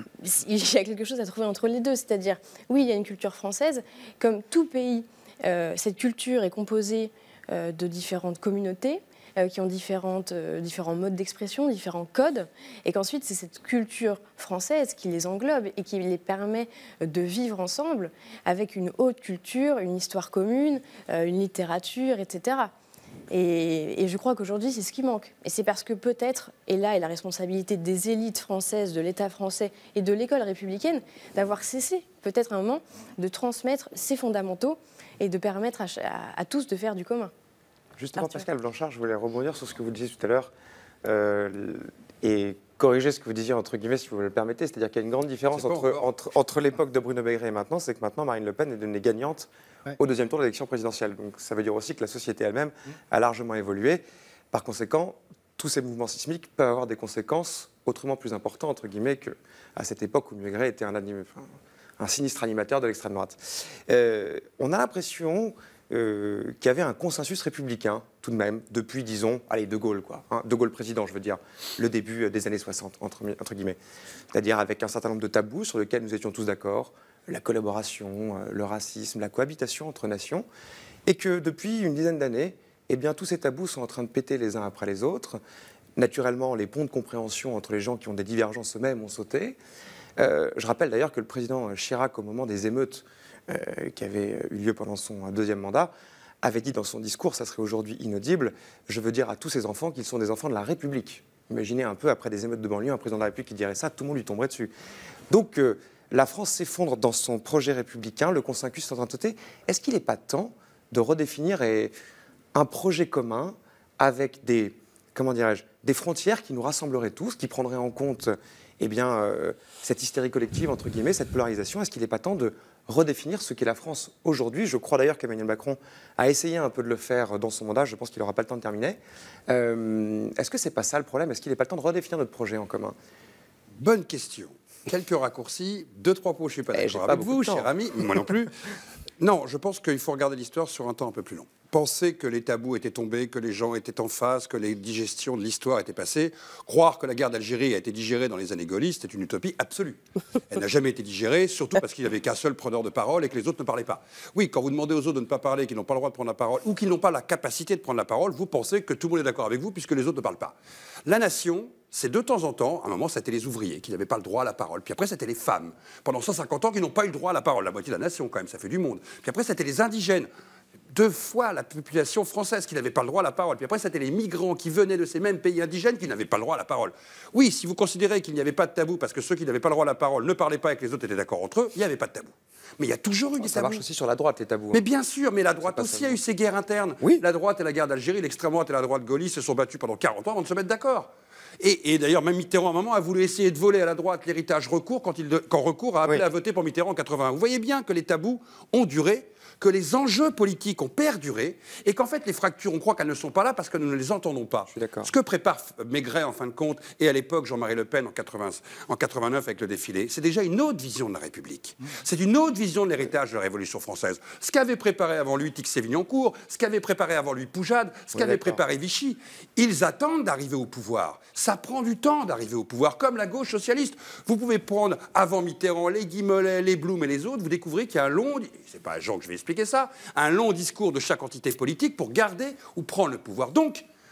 y a quelque chose à trouver entre les deux. C'est-à-dire, oui, il y a une culture française. Comme tout pays, euh, cette culture est composée euh, de différentes communautés euh, qui ont différentes, euh, différents modes d'expression, différents codes. Et qu'ensuite, c'est cette culture française qui les englobe et qui les permet de vivre ensemble avec une haute culture, une histoire commune, euh, une littérature, et cetera. Et, et je crois qu'aujourd'hui, c'est ce qui manque. Et c'est parce que peut-être, et là est la responsabilité des élites françaises, de l'État français et de l'école républicaine, d'avoir cessé, peut-être à un moment, de transmettre ces fondamentaux et de permettre à, à, à tous de faire du commun. Justement, Arthur. Pascal Blanchard, je voulais rebondir sur ce que vous disiez tout à l'heure euh, et corriger ce que vous disiez, entre guillemets, si vous me le permettez. C'est-à-dire qu'il y a une grande différence entre, entre, entre l'époque de Bruno Maigret et maintenant, c'est que maintenant, Marine Le Pen est devenue gagnante ouais. au deuxième tour de l'élection présidentielle. Donc ça veut dire aussi que la société elle-même mmh. a largement évolué. Par conséquent, tous ces mouvements sismiques peuvent avoir des conséquences autrement plus importantes, entre guillemets, qu'à cette époque où Maigret était un, anim... enfin, un sinistre animateur de l'extrême droite. Euh, on a l'impression euh, qu'il y avait un consensus républicain, tout de même, depuis, disons, allez, De Gaulle, quoi. Hein, De Gaulle président, je veux dire, le début des années soixante, entre, entre guillemets. C'est-à-dire avec un certain nombre de tabous sur lesquels nous étions tous d'accord, la collaboration, le racisme, la cohabitation entre nations, et que depuis une dizaine d'années, eh bien, tous ces tabous sont en train de péter les uns après les autres. Naturellement, les ponts de compréhension entre les gens qui ont des divergences eux-mêmes ont sauté. Euh, je rappelle d'ailleurs que le président Chirac, au moment des émeutes euh, qui avaient eu lieu pendant son deuxième mandat, avait dit dans son discours, ça serait aujourd'hui inaudible, je veux dire à tous ces enfants qu'ils sont des enfants de la République. Imaginez un peu, après des émeutes de banlieue, un président de la République qui dirait ça, tout le monde lui tomberait dessus. Donc, euh, la France s'effondre dans son projet républicain, le consensus est en train de sauter. Est-ce qu'il n'est pas temps de redéfinir et, un projet commun avec des, comment dirais-je, des frontières qui nous rassembleraient tous, qui prendraient en compte eh bien, euh, cette hystérie collective, entre guillemets, cette polarisation? Est-ce qu'il n'est pas temps de redéfinir ce qu'est la France aujourd'hui? Je crois d'ailleurs qu'Emmanuel Macron a essayé un peu de le faire dans son mandat. Je pense qu'il n'aura pas le temps de terminer. Euh, est-ce que ce n'est pas ça le problème? Est-ce qu'il n'est pas le temps de redéfinir notre projet en commun? Bonne question. Quelques raccourcis, deux, trois pots, je ne suis pas d'accord avec vous, cher ami, moi non plus. Non, je pense qu'il faut regarder l'histoire sur un temps un peu plus long. Penser que les tabous étaient tombés, que les gens étaient en phase, que les digestions de l'histoire étaient passées, croire que la guerre d'Algérie a été digérée dans les années gaullistes, c'est une utopie absolue. Elle n'a jamais été digérée, surtout parce qu'il n'y avait qu'un seul preneur de parole et que les autres ne parlaient pas. Oui, quand vous demandez aux autres de ne pas parler, qu'ils n'ont pas le droit de prendre la parole, ou qu'ils n'ont pas la capacité de prendre la parole, vous pensez que tout le monde est d'accord avec vous puisque les autres ne parlent pas. La nation, c'est de temps en temps, à un moment, c'était les ouvriers qui n'avaient pas le droit à la parole. Puis après, c'était les femmes, pendant cent cinquante ans, qui n'ont pas eu le droit à la parole. La moitié de la nation, quand même, ça fait du monde. Puis après, c'était les indigènes. Deux fois la population française qui n'avait pas le droit à la parole. Puis après, c'était les migrants qui venaient de ces mêmes pays indigènes qui n'avaient pas le droit à la parole. Oui, si vous considérez qu'il n'y avait pas de tabou parce que ceux qui n'avaient pas le droit à la parole ne parlaient pas et que les autres étaient d'accord entre eux, il n'y avait pas de tabou. Mais il y a toujours eu des tabous. Ça marche aussi sur la droite, les tabous. Hein. Mais bien sûr, mais la droite aussi a eu ses guerres internes. Oui. La droite et la guerre d'Algérie, l'extrême droite et la droite gaulliste se sont battus pendant quarante ans avant de se mettre d'accord. Et, et d'ailleurs, même Mitterrand, à un moment, a voulu essayer de voler à la droite l'héritage Recours quand, il de, quand Recours a appelé oui. à voter pour Mitterrand en quatre-vingt-un. Vous voyez bien que les tabous ont duré, que les enjeux politiques ont perduré, et qu'en fait, les fractures, on croit qu'elles ne sont pas là parce que nous ne les entendons pas. Je suis d'accord. Ce que prépare Maigret, en fin de compte, et à l'époque Jean-Marie Le Pen en, quatre-vingts, en quatre-vingt-neuf avec le défilé, c'est déjà une autre vision de la République. Mmh. C'est une autre vision de l'héritage de la Révolution française. Ce qu'avait préparé avant lui Tix-Sévignan-Court, ce qu'avait préparé avant lui Poujade, ce qu'avait préparé Vichy, ils attendent d'arriver au pouvoir. Ça prend du temps d'arriver au pouvoir, comme la gauche socialiste. Vous pouvez prendre avant Mitterrand les Guy Mollet, les Blum et les autres, vous découvrez qu'il y a un long, c'est pas à Jean que je vais expliquer ça, un long discours de chaque entité politique pour garder ou prendre le pouvoir. Donc,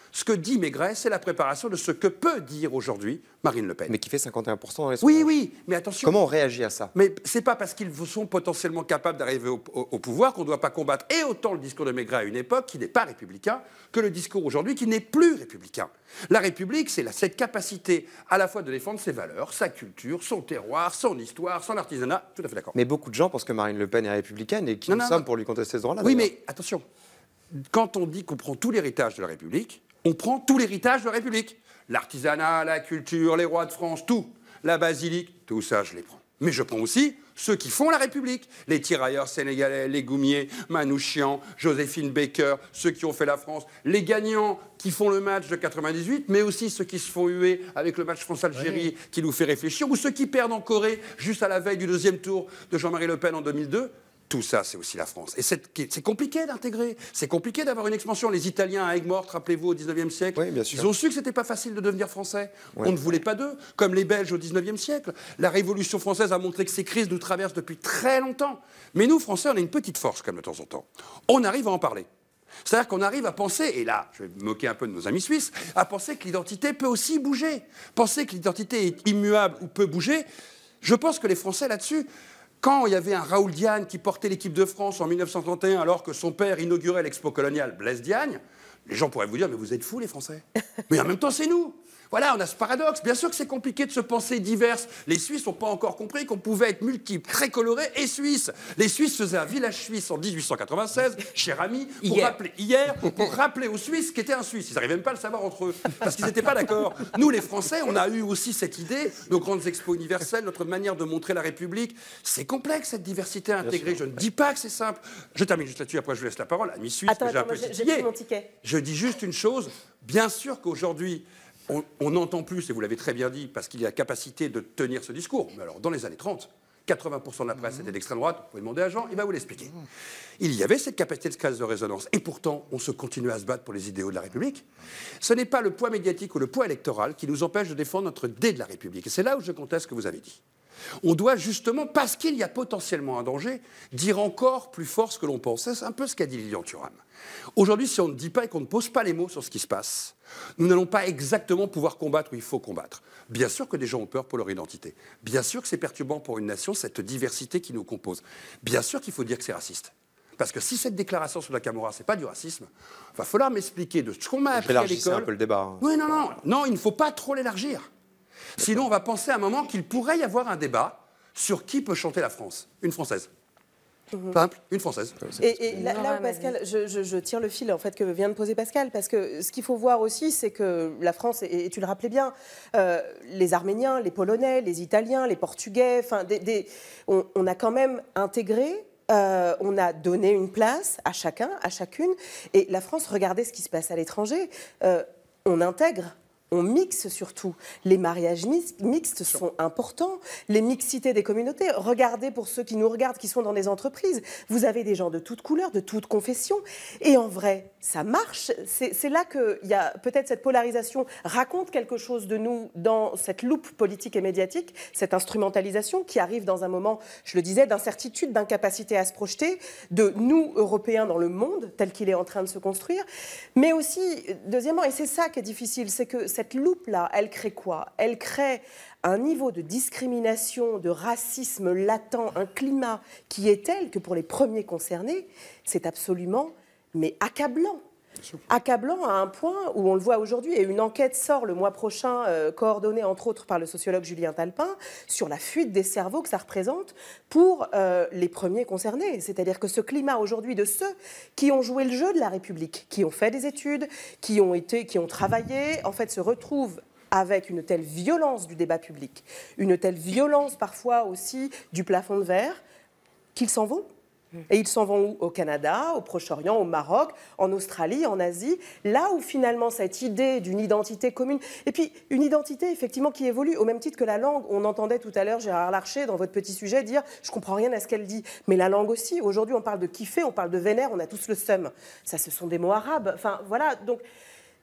Ce que dit Maigret, c'est la préparation de ce que peut dire aujourd'hui Marine Le Pen. Mais qui fait cinquante et un pour cent dans les sondages. Oui, oui, mais attention. Comment on réagit à ça? Mais c'est pas parce qu'ils sont potentiellement capables d'arriver au, au, au pouvoir qu'on ne doit pas combattre et autant le discours de Maigret à une époque qui n'est pas républicain que le discours aujourd'hui qui n'est plus républicain. La République, c'est cette capacité à la fois de défendre ses valeurs, sa culture, son terroir, son histoire, son artisanat. Tout à fait d'accord. Mais beaucoup de gens pensent que Marine Le Pen est républicaine et qui nous sommes pour lui contester ce droit-là. Oui, mais attention. Quand on dit qu'on prend tout l'héritage de la République, on prend tout l'héritage de la République. L'artisanat, la culture, les rois de France, tout. La basilique, tout ça, je les prends. Mais je prends aussi ceux qui font la République. Les tirailleurs sénégalais, les Goumiers, Manouchian, Joséphine Baker, ceux qui ont fait la France, les gagnants qui font le match de quatre-vingt-dix-huit, mais aussi ceux qui se font huer avec le match France-Algérie oui. qui nous fait réfléchir, ou ceux qui perdent en Corée juste à la veille du deuxième tour de Jean-Marie Le Pen en deux mille deux. Tout ça, c'est aussi la France. Et c'est compliqué d'intégrer. C'est compliqué d'avoir une expansion. Les Italiens à Aigues-Mortes, rappelez-vous, au dix-neuvième siècle, oui, ils ont su que c'était pas facile de devenir français. Oui. On ne voulait pas d'eux. Comme les Belges au dix-neuvième siècle. La Révolution française a montré que ces crises nous traversent depuis très longtemps. Mais nous, Français, on a une petite force, comme de temps en temps. On arrive à en parler. C'est-à-dire qu'on arrive à penser, et là, je vais me moquer un peu de nos amis suisses, à penser que l'identité peut aussi bouger. Penser que l'identité est immuable ou peut bouger. Je pense que les Français, là-dessus... Quand il y avait un Raoul Diagne qui portait l'équipe de France en mille neuf cent trente et un alors que son père inaugurait l'expo coloniale Blaise Diagne, les gens pourraient vous dire « mais vous êtes fous les Français ». Mais en même temps c'est nous. Voilà, on a ce paradoxe. Bien sûr que c'est compliqué de se penser diverses. Les Suisses n'ont pas encore compris qu'on pouvait être multiples, très colorés et suisses. Les Suisses faisaient un village suisse en dix-huit cent quatre-vingt-seize, cher ami, pour hier. rappeler hier, pour rappeler aux Suisses qu'était un Suisse. Ils n'arrivaient même pas à le savoir entre eux, parce qu'ils n'étaient pas d'accord. Nous, les Français, on a eu aussi cette idée, nos grandes expos universelles, notre manière de montrer la République. C'est complexe, cette diversité intégrée. Je ne dis pas que c'est simple. Je termine juste là-dessus, après je vous laisse la parole. Ami suisse, attends, que j'ai un attends, peu titillé. Mon ticket. Je dis juste une chose. Bien sûr qu'aujourd'hui, On, on entend plus, et vous l'avez très bien dit, parce qu'il y a la capacité de tenir ce discours. Mais alors, dans les années trente, quatre-vingts pour cent de la presse était d'extrême droite. Vous pouvez demander à Jean, il va vous l'expliquer. Il y avait cette capacité de casse de résonance. Et pourtant, on se continue à se battre pour les idéaux de la République. Ce n'est pas le poids médiatique ou le poids électoral qui nous empêche de défendre notre dé de la République. Et c'est là où je conteste ce que vous avez dit. On doit justement, parce qu'il y a potentiellement un danger, dire encore plus fort ce que l'on pense. C'est un peu ce qu'a dit Lilian Thuram. Aujourd'hui, si on ne dit pas et qu'on ne pose pas les mots sur ce qui se passe, nous n'allons pas exactement pouvoir combattre où il faut combattre. Bien sûr que des gens ont peur pour leur identité. Bien sûr que c'est perturbant pour une nation, cette diversité qui nous compose. Bien sûr qu'il faut dire que c'est raciste. Parce que si cette déclaration sur la Camorra, c'est pas du racisme, il va falloir m'expliquer de ce qu'on m'a appris à l'école. un peu le débat. Hein. Oui, non, non, non, il ne faut pas trop l'élargir. Sinon, on va penser à un moment qu'il pourrait y avoir un débat sur qui peut chanter la France. Une Française. Mmh. Simple, une Française. Et, et là, là où Pascal, je, je, je tire le fil en fait que vient de poser Pascal, parce que ce qu'il faut voir aussi, c'est que la France, et, et tu le rappelais bien, euh, les Arméniens, les Polonais, les Italiens, les Portugais, enfin, des, des, on, on a quand même intégré. Euh, on a donné une place à chacun, à chacune, et la France, regardez ce qui se passe à l'étranger, euh, on intègre. On mixe surtout. Les mariages mixtes sont importants. Les mixités des communautés. Regardez pour ceux qui nous regardent, qui sont dans des entreprises. Vous avez des gens de toutes couleurs, de toutes confessions. Et en vrai, ça marche. C'est là qu'il y a peut-être cette polarisation raconte quelque chose de nous dans cette loupe politique et médiatique, cette instrumentalisation qui arrive dans un moment, je le disais, d'incertitude, d'incapacité à se projeter, de nous, Européens, dans le monde, tel qu'il est en train de se construire. Mais aussi, deuxièmement, et c'est ça qui est difficile, c'est que cette loupe-là, elle crée quoi? Elle crée un niveau de discrimination, de racisme latent, un climat qui est tel que pour les premiers concernés, c'est absolument, mais accablant. Accablant à un point où on le voit aujourd'hui, et une enquête sort le mois prochain, euh, coordonnée entre autres par le sociologue Julien Talpin, sur la fuite des cerveaux que ça représente pour euh, les premiers concernés. C'est-à-dire que ce climat aujourd'hui de ceux qui ont joué le jeu de la République, qui ont fait des études, qui ont été, qui ont travaillé, en fait se retrouvent avec une telle violence du débat public, une telle violence parfois aussi du plafond de verre, qu'ils s'en vont. Et ils s'en vont où? Au Canada, au Proche-Orient, au Maroc, en Australie, en Asie, là où finalement cette idée d'une identité commune, et puis une identité effectivement qui évolue, au même titre que la langue. On entendait tout à l'heure Gérard Larcher, dans votre petit sujet, dire « je comprends rien à ce qu'elle dit ». Mais la langue aussi, aujourd'hui on parle de kiffer, on parle de vénère, on a tous le seum. Ça, ce sont des mots arabes. Enfin voilà, donc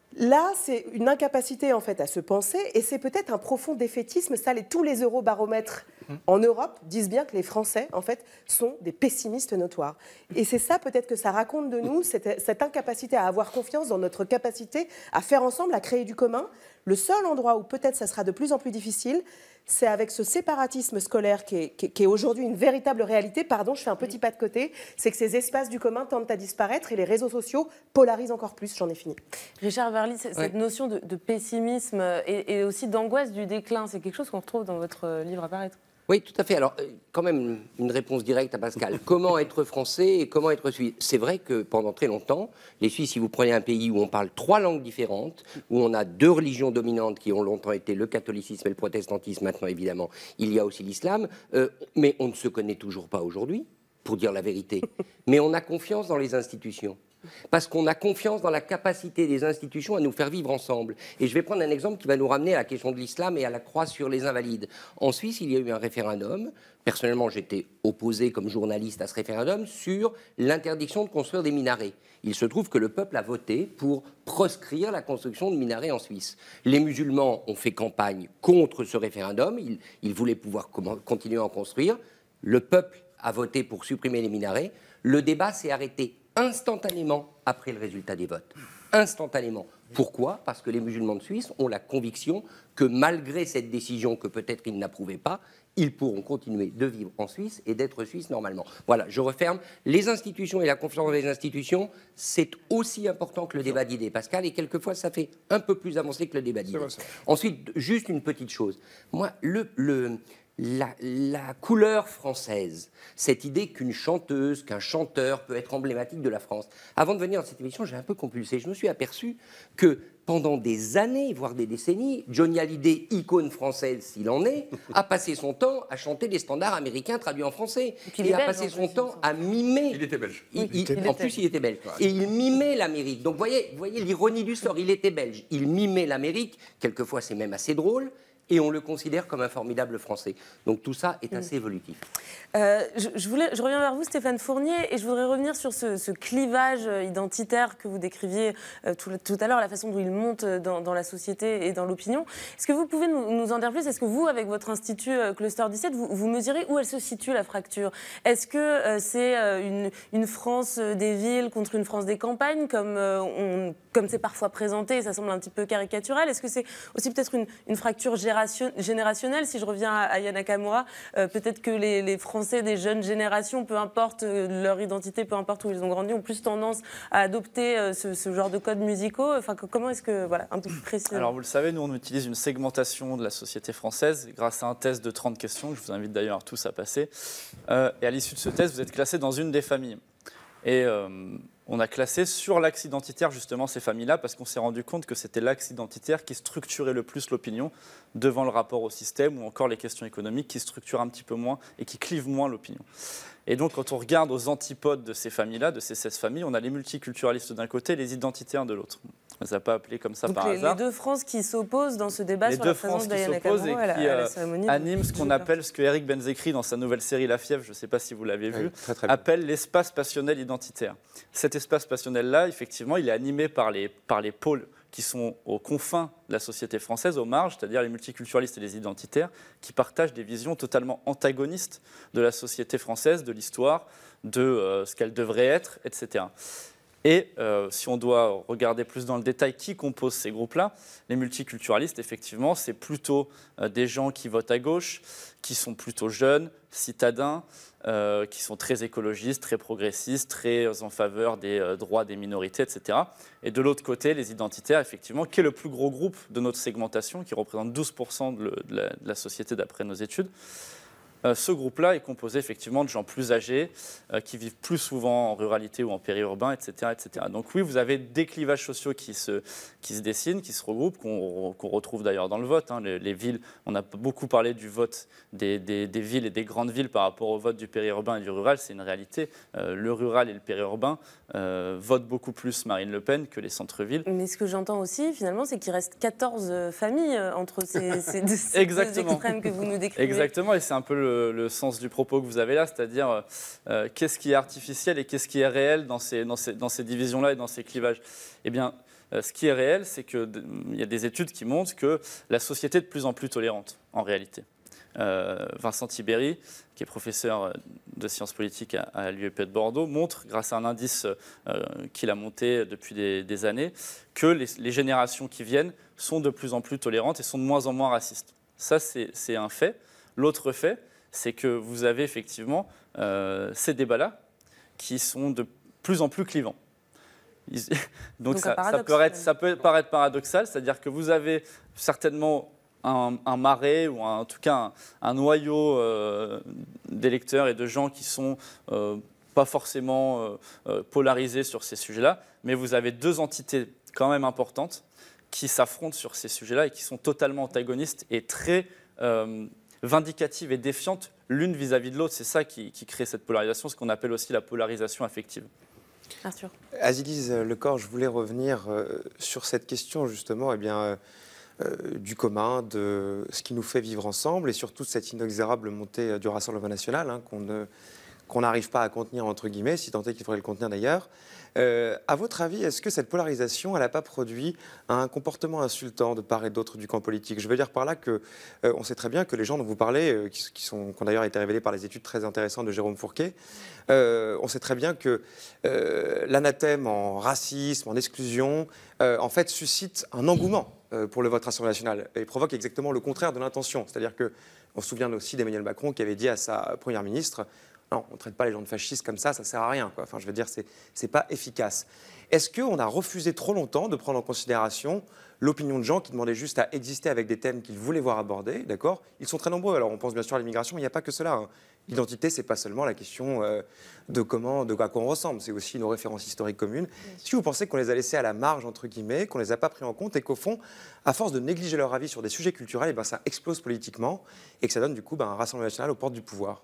Là, c'est une incapacité en fait à se penser et c'est peut-être un profond défaitisme. Ça, les, tous les eurobaromètres en Europe disent bien que les Français, en fait, sont des pessimistes notoires. Et c'est ça peut-être que ça raconte de nous, cette, cette incapacité à avoir confiance dans notre capacité à faire ensemble, à créer du commun. Le seul endroit où peut-être ça sera de plus en plus difficile, c'est avec ce séparatisme scolaire qui est, qui, qui est aujourd'hui une véritable réalité. Pardon, je fais un petit pas de côté. C'est que ces espaces du commun tendent à disparaître et les réseaux sociaux polarisent encore plus. J'en ai fini. Richard Verly, cette ouais. notion de, de pessimisme et, et aussi d'angoisse du déclin, c'est quelque chose qu'on retrouve dans votre livre à paraître. Oui, tout à fait. Alors, quand même, une réponse directe à Pascal. Comment être français et comment être suisse? C'est vrai que pendant très longtemps, les Suisses, si vous prenez un pays où on parle trois langues différentes, où on a deux religions dominantes qui ont longtemps été le catholicisme et le protestantisme, maintenant évidemment, il y a aussi l'islam, euh, mais on ne se connaît toujours pas aujourd'hui, pour dire la vérité. Mais on a confiance dans les institutions. Parce qu'on a confiance dans la capacité des institutions à nous faire vivre ensemble. Et je vais prendre un exemple qui va nous ramener à la question de l'islam et à la croix sur les invalides. En Suisse, il y a eu un référendum. Personnellement, j'étais opposé comme journaliste à ce référendum sur l'interdiction de construire des minarets. Il se trouve que le peuple a voté pour proscrire la construction de minarets en Suisse. Les musulmans ont fait campagne contre ce référendum. Ils, ils voulaient pouvoir continuer à en construire. Le peuple a voté pour supprimer les minarets. Le débat s'est arrêté instantanément après le résultat des votes. Instantanément. Pourquoi? Parce que les musulmans de Suisse ont la conviction que malgré cette décision que peut-être ils n'approuvaient pas, ils pourront continuer de vivre en Suisse et d'être suisses normalement. Voilà, je referme. Les institutions et la confiance dans les institutions, c'est aussi important que le débat d'idées, Pascal, et quelquefois ça fait un peu plus avancé que le débat d'idées. Ensuite, juste une petite chose. Moi, le... le La, la couleur française, cette idée qu'une chanteuse, qu'un chanteur peut être emblématique de la France. Avant de venir dans cette émission, j'ai un peu compulsé. Je me suis aperçu que pendant des années, voire des décennies, Johnny Hallyday, icône française s'il en est, a passé son temps à chanter des standards américains traduits en français. Et, et a passé son temps à mimer... Il était belge. Il, il, il en était. plus, il était belge. Et il mimait l'Amérique. Donc, vous voyez, voyez l'ironie du sort. Il était belge. Il mimait l'Amérique. Quelquefois, c'est même assez drôle. Et on le considère comme un formidable Français. Donc tout ça est assez évolutif. Euh, je, je, voulais, je reviens vers vous, Stéphane Fournier, et je voudrais revenir sur ce, ce clivage identitaire que vous décriviez euh, tout, tout à l'heure, la façon dont il monte dans, dans la société et dans l'opinion. Est-ce que vous pouvez nous, nous en dire plus? Est-ce que vous, avec votre institut euh, Cluster dix-sept, vous, vous mesurez où elle se situe, la fracture? Est-ce que euh, c'est euh, une, une France des villes contre une France des campagnes, comme euh, on, comme c'est parfois présenté, et ça semble un petit peu caricatural? Est-ce que c'est aussi peut-être une, une fracture générationnelle? Si je reviens à, à Yana Kamura, euh, peut-être que les, les Français des jeunes générations, peu importe euh, leur identité, peu importe où ils ont grandi, ont plus tendance à adopter euh, ce, ce genre de codes musicaux. Enfin, comment est-ce que... Voilà, un peu plus précis. Alors, vous le savez, nous, on utilise une segmentation de la société française grâce à un test de trente questions, que je vous invite d'ailleurs tous à passer. Euh, et à l'issue de ce test, vous êtes classé dans une des familles. Et euh, on a classé sur l'axe identitaire justement ces familles-là parce qu'on s'est rendu compte que c'était l'axe identitaire qui structurait le plus l'opinion devant le rapport au système ou encore les questions économiques qui structurent un petit peu moins et qui clivent moins l'opinion. Et donc quand on regarde aux antipodes de ces familles-là, de ces seize familles, on a les multiculturalistes d'un côté et les identitaires de l'autre. On ne les a pas appelés comme ça donc par les, hasard. Les deux Frances qui s'opposent dans ce débat les sur la présence d'Ayana Kamura et qui euh, animent ce qu'on appelle, ce que Eric Benzekri dans sa nouvelle série La Fièvre, je ne sais pas si vous l'avez vu, oui, très, très appelle l'espace passionnel identitaire. Cet espace passionnel-là, effectivement, il est animé par les, par les pôles qui sont aux confins de la société française, aux marges, c'est-à-dire les multiculturalistes et les identitaires, qui partagent des visions totalement antagonistes de la société française, de l'histoire, de euh, ce qu'elle devrait être, et cetera. Et euh, si on doit regarder plus dans le détail qui compose ces groupes-là, les multiculturalistes, effectivement, c'est plutôt euh, des gens qui votent à gauche, qui sont plutôt jeunes, citadins, euh, qui sont très écologistes, très progressistes, très en faveur des euh, droits des minorités, et cetera. Et de l'autre côté, les identitaires, effectivement, qui est le plus gros groupe de notre segmentation, qui représente douze pour cent de, le, de, la, de la société d'après nos études. Euh, ce groupe-là est composé effectivement de gens plus âgés, euh, qui vivent plus souvent en ruralité ou en périurbain, et cetera, et cetera. Donc oui, vous avez des clivages sociaux qui se, qui se dessinent, qui se regroupent, qu'on qu'on retrouve d'ailleurs dans le vote. Hein. Les, les villes, on a beaucoup parlé du vote des, des, des villes et des grandes villes par rapport au vote du périurbain et du rural. C'est une réalité. Euh, le rural et le périurbain euh, votent beaucoup plus Marine Le Pen que les centres-villes. Mais ce que j'entends aussi, finalement, c'est qu'il reste quatorze familles entre ces, ces, deux, ces deux extrêmes que vous nous décrivez. Exactement, et c'est un peu le Le, le sens du propos que vous avez là, c'est-à-dire euh, qu'est-ce qui est artificiel et qu'est-ce qui est réel dans ces, dans ces, dans ces divisions-là et dans ces clivages. Eh bien, Euh, ce qui est réel, c'est qu'il y a des études qui montrent que la société est de plus en plus tolérante, en réalité. Euh, Vincent Tibéry, qui est professeur de sciences politiques à, à l'U E P de Bordeaux, montre, grâce à un indice euh, qu'il a monté depuis des, des années, que les, les générations qui viennent sont de plus en plus tolérantes et sont de moins en moins racistes. Ça, c'est un fait. L'autre fait, c'est que vous avez effectivement euh, ces débats-là qui sont de plus en plus clivants. Ils, donc, donc ça, ça, peut être, ça peut paraître paradoxal, c'est-à-dire que vous avez certainement un, un marais ou un, en tout cas un, un noyau euh, d'électeurs et de gens qui sont euh, pas forcément euh, euh, polarisés sur ces sujets-là, mais vous avez deux entités quand même importantes qui s'affrontent sur ces sujets-là et qui sont totalement antagonistes et très euh, vindicatives et défiantes l'une vis-à-vis de l'autre. C'est ça qui, qui crée cette polarisation, ce qu'on appelle aussi la polarisation affective. Arthur. Azilise Lecor, je voulais revenir euh, sur cette question justement eh bien, euh, euh, du commun, de ce qui nous fait vivre ensemble et surtout de cette inexorable montée euh, du Rassemblement national hein, qu'on ne, qu'on n'arrive pas à contenir, entre guillemets, si tant est qu'il faudrait le contenir d'ailleurs. Euh, à votre avis, est-ce que cette polarisation, elle n'a pas produit un comportement insultant de part et d'autre du camp politique? Je veux dire par là que euh, on sait très bien que les gens dont vous parlez, euh, qui, qui, sont, qui ont d'ailleurs été révélés par les études très intéressantes de Jérôme Fourquet, euh, on sait très bien que euh, l'anathème en racisme, en exclusion, euh, en fait, suscite un engouement euh, pour le vote Rassemblement national et provoque exactement le contraire de l'intention. C'est-à-dire que on se souvient aussi d'Emmanuel Macron qui avait dit à sa première ministre: non, on ne traite pas les gens de fascistes comme ça, ça ne sert à rien, quoi. Enfin, je veux dire, ce n'est pas efficace. Est-ce qu'on a refusé trop longtemps de prendre en considération l'opinion de gens qui demandaient juste à exister avec des thèmes qu'ils voulaient voir abordés, d'accord? Ils sont très nombreux, alors on pense bien sûr à l'immigration, mais il n'y a pas que cela. Hein. L'identité, ce n'est pas seulement la question euh, de comment, de à quoi on ressemble, c'est aussi nos références historiques communes. Si vous pensez qu'on les a laissés à la marge, entre guillemets, qu'on ne les a pas pris en compte et qu'au fond, à force de négliger leur avis sur des sujets culturels, eh ben, ça explose politiquement et que ça donne du coup ben, un Rassemblement national aux portes du pouvoir.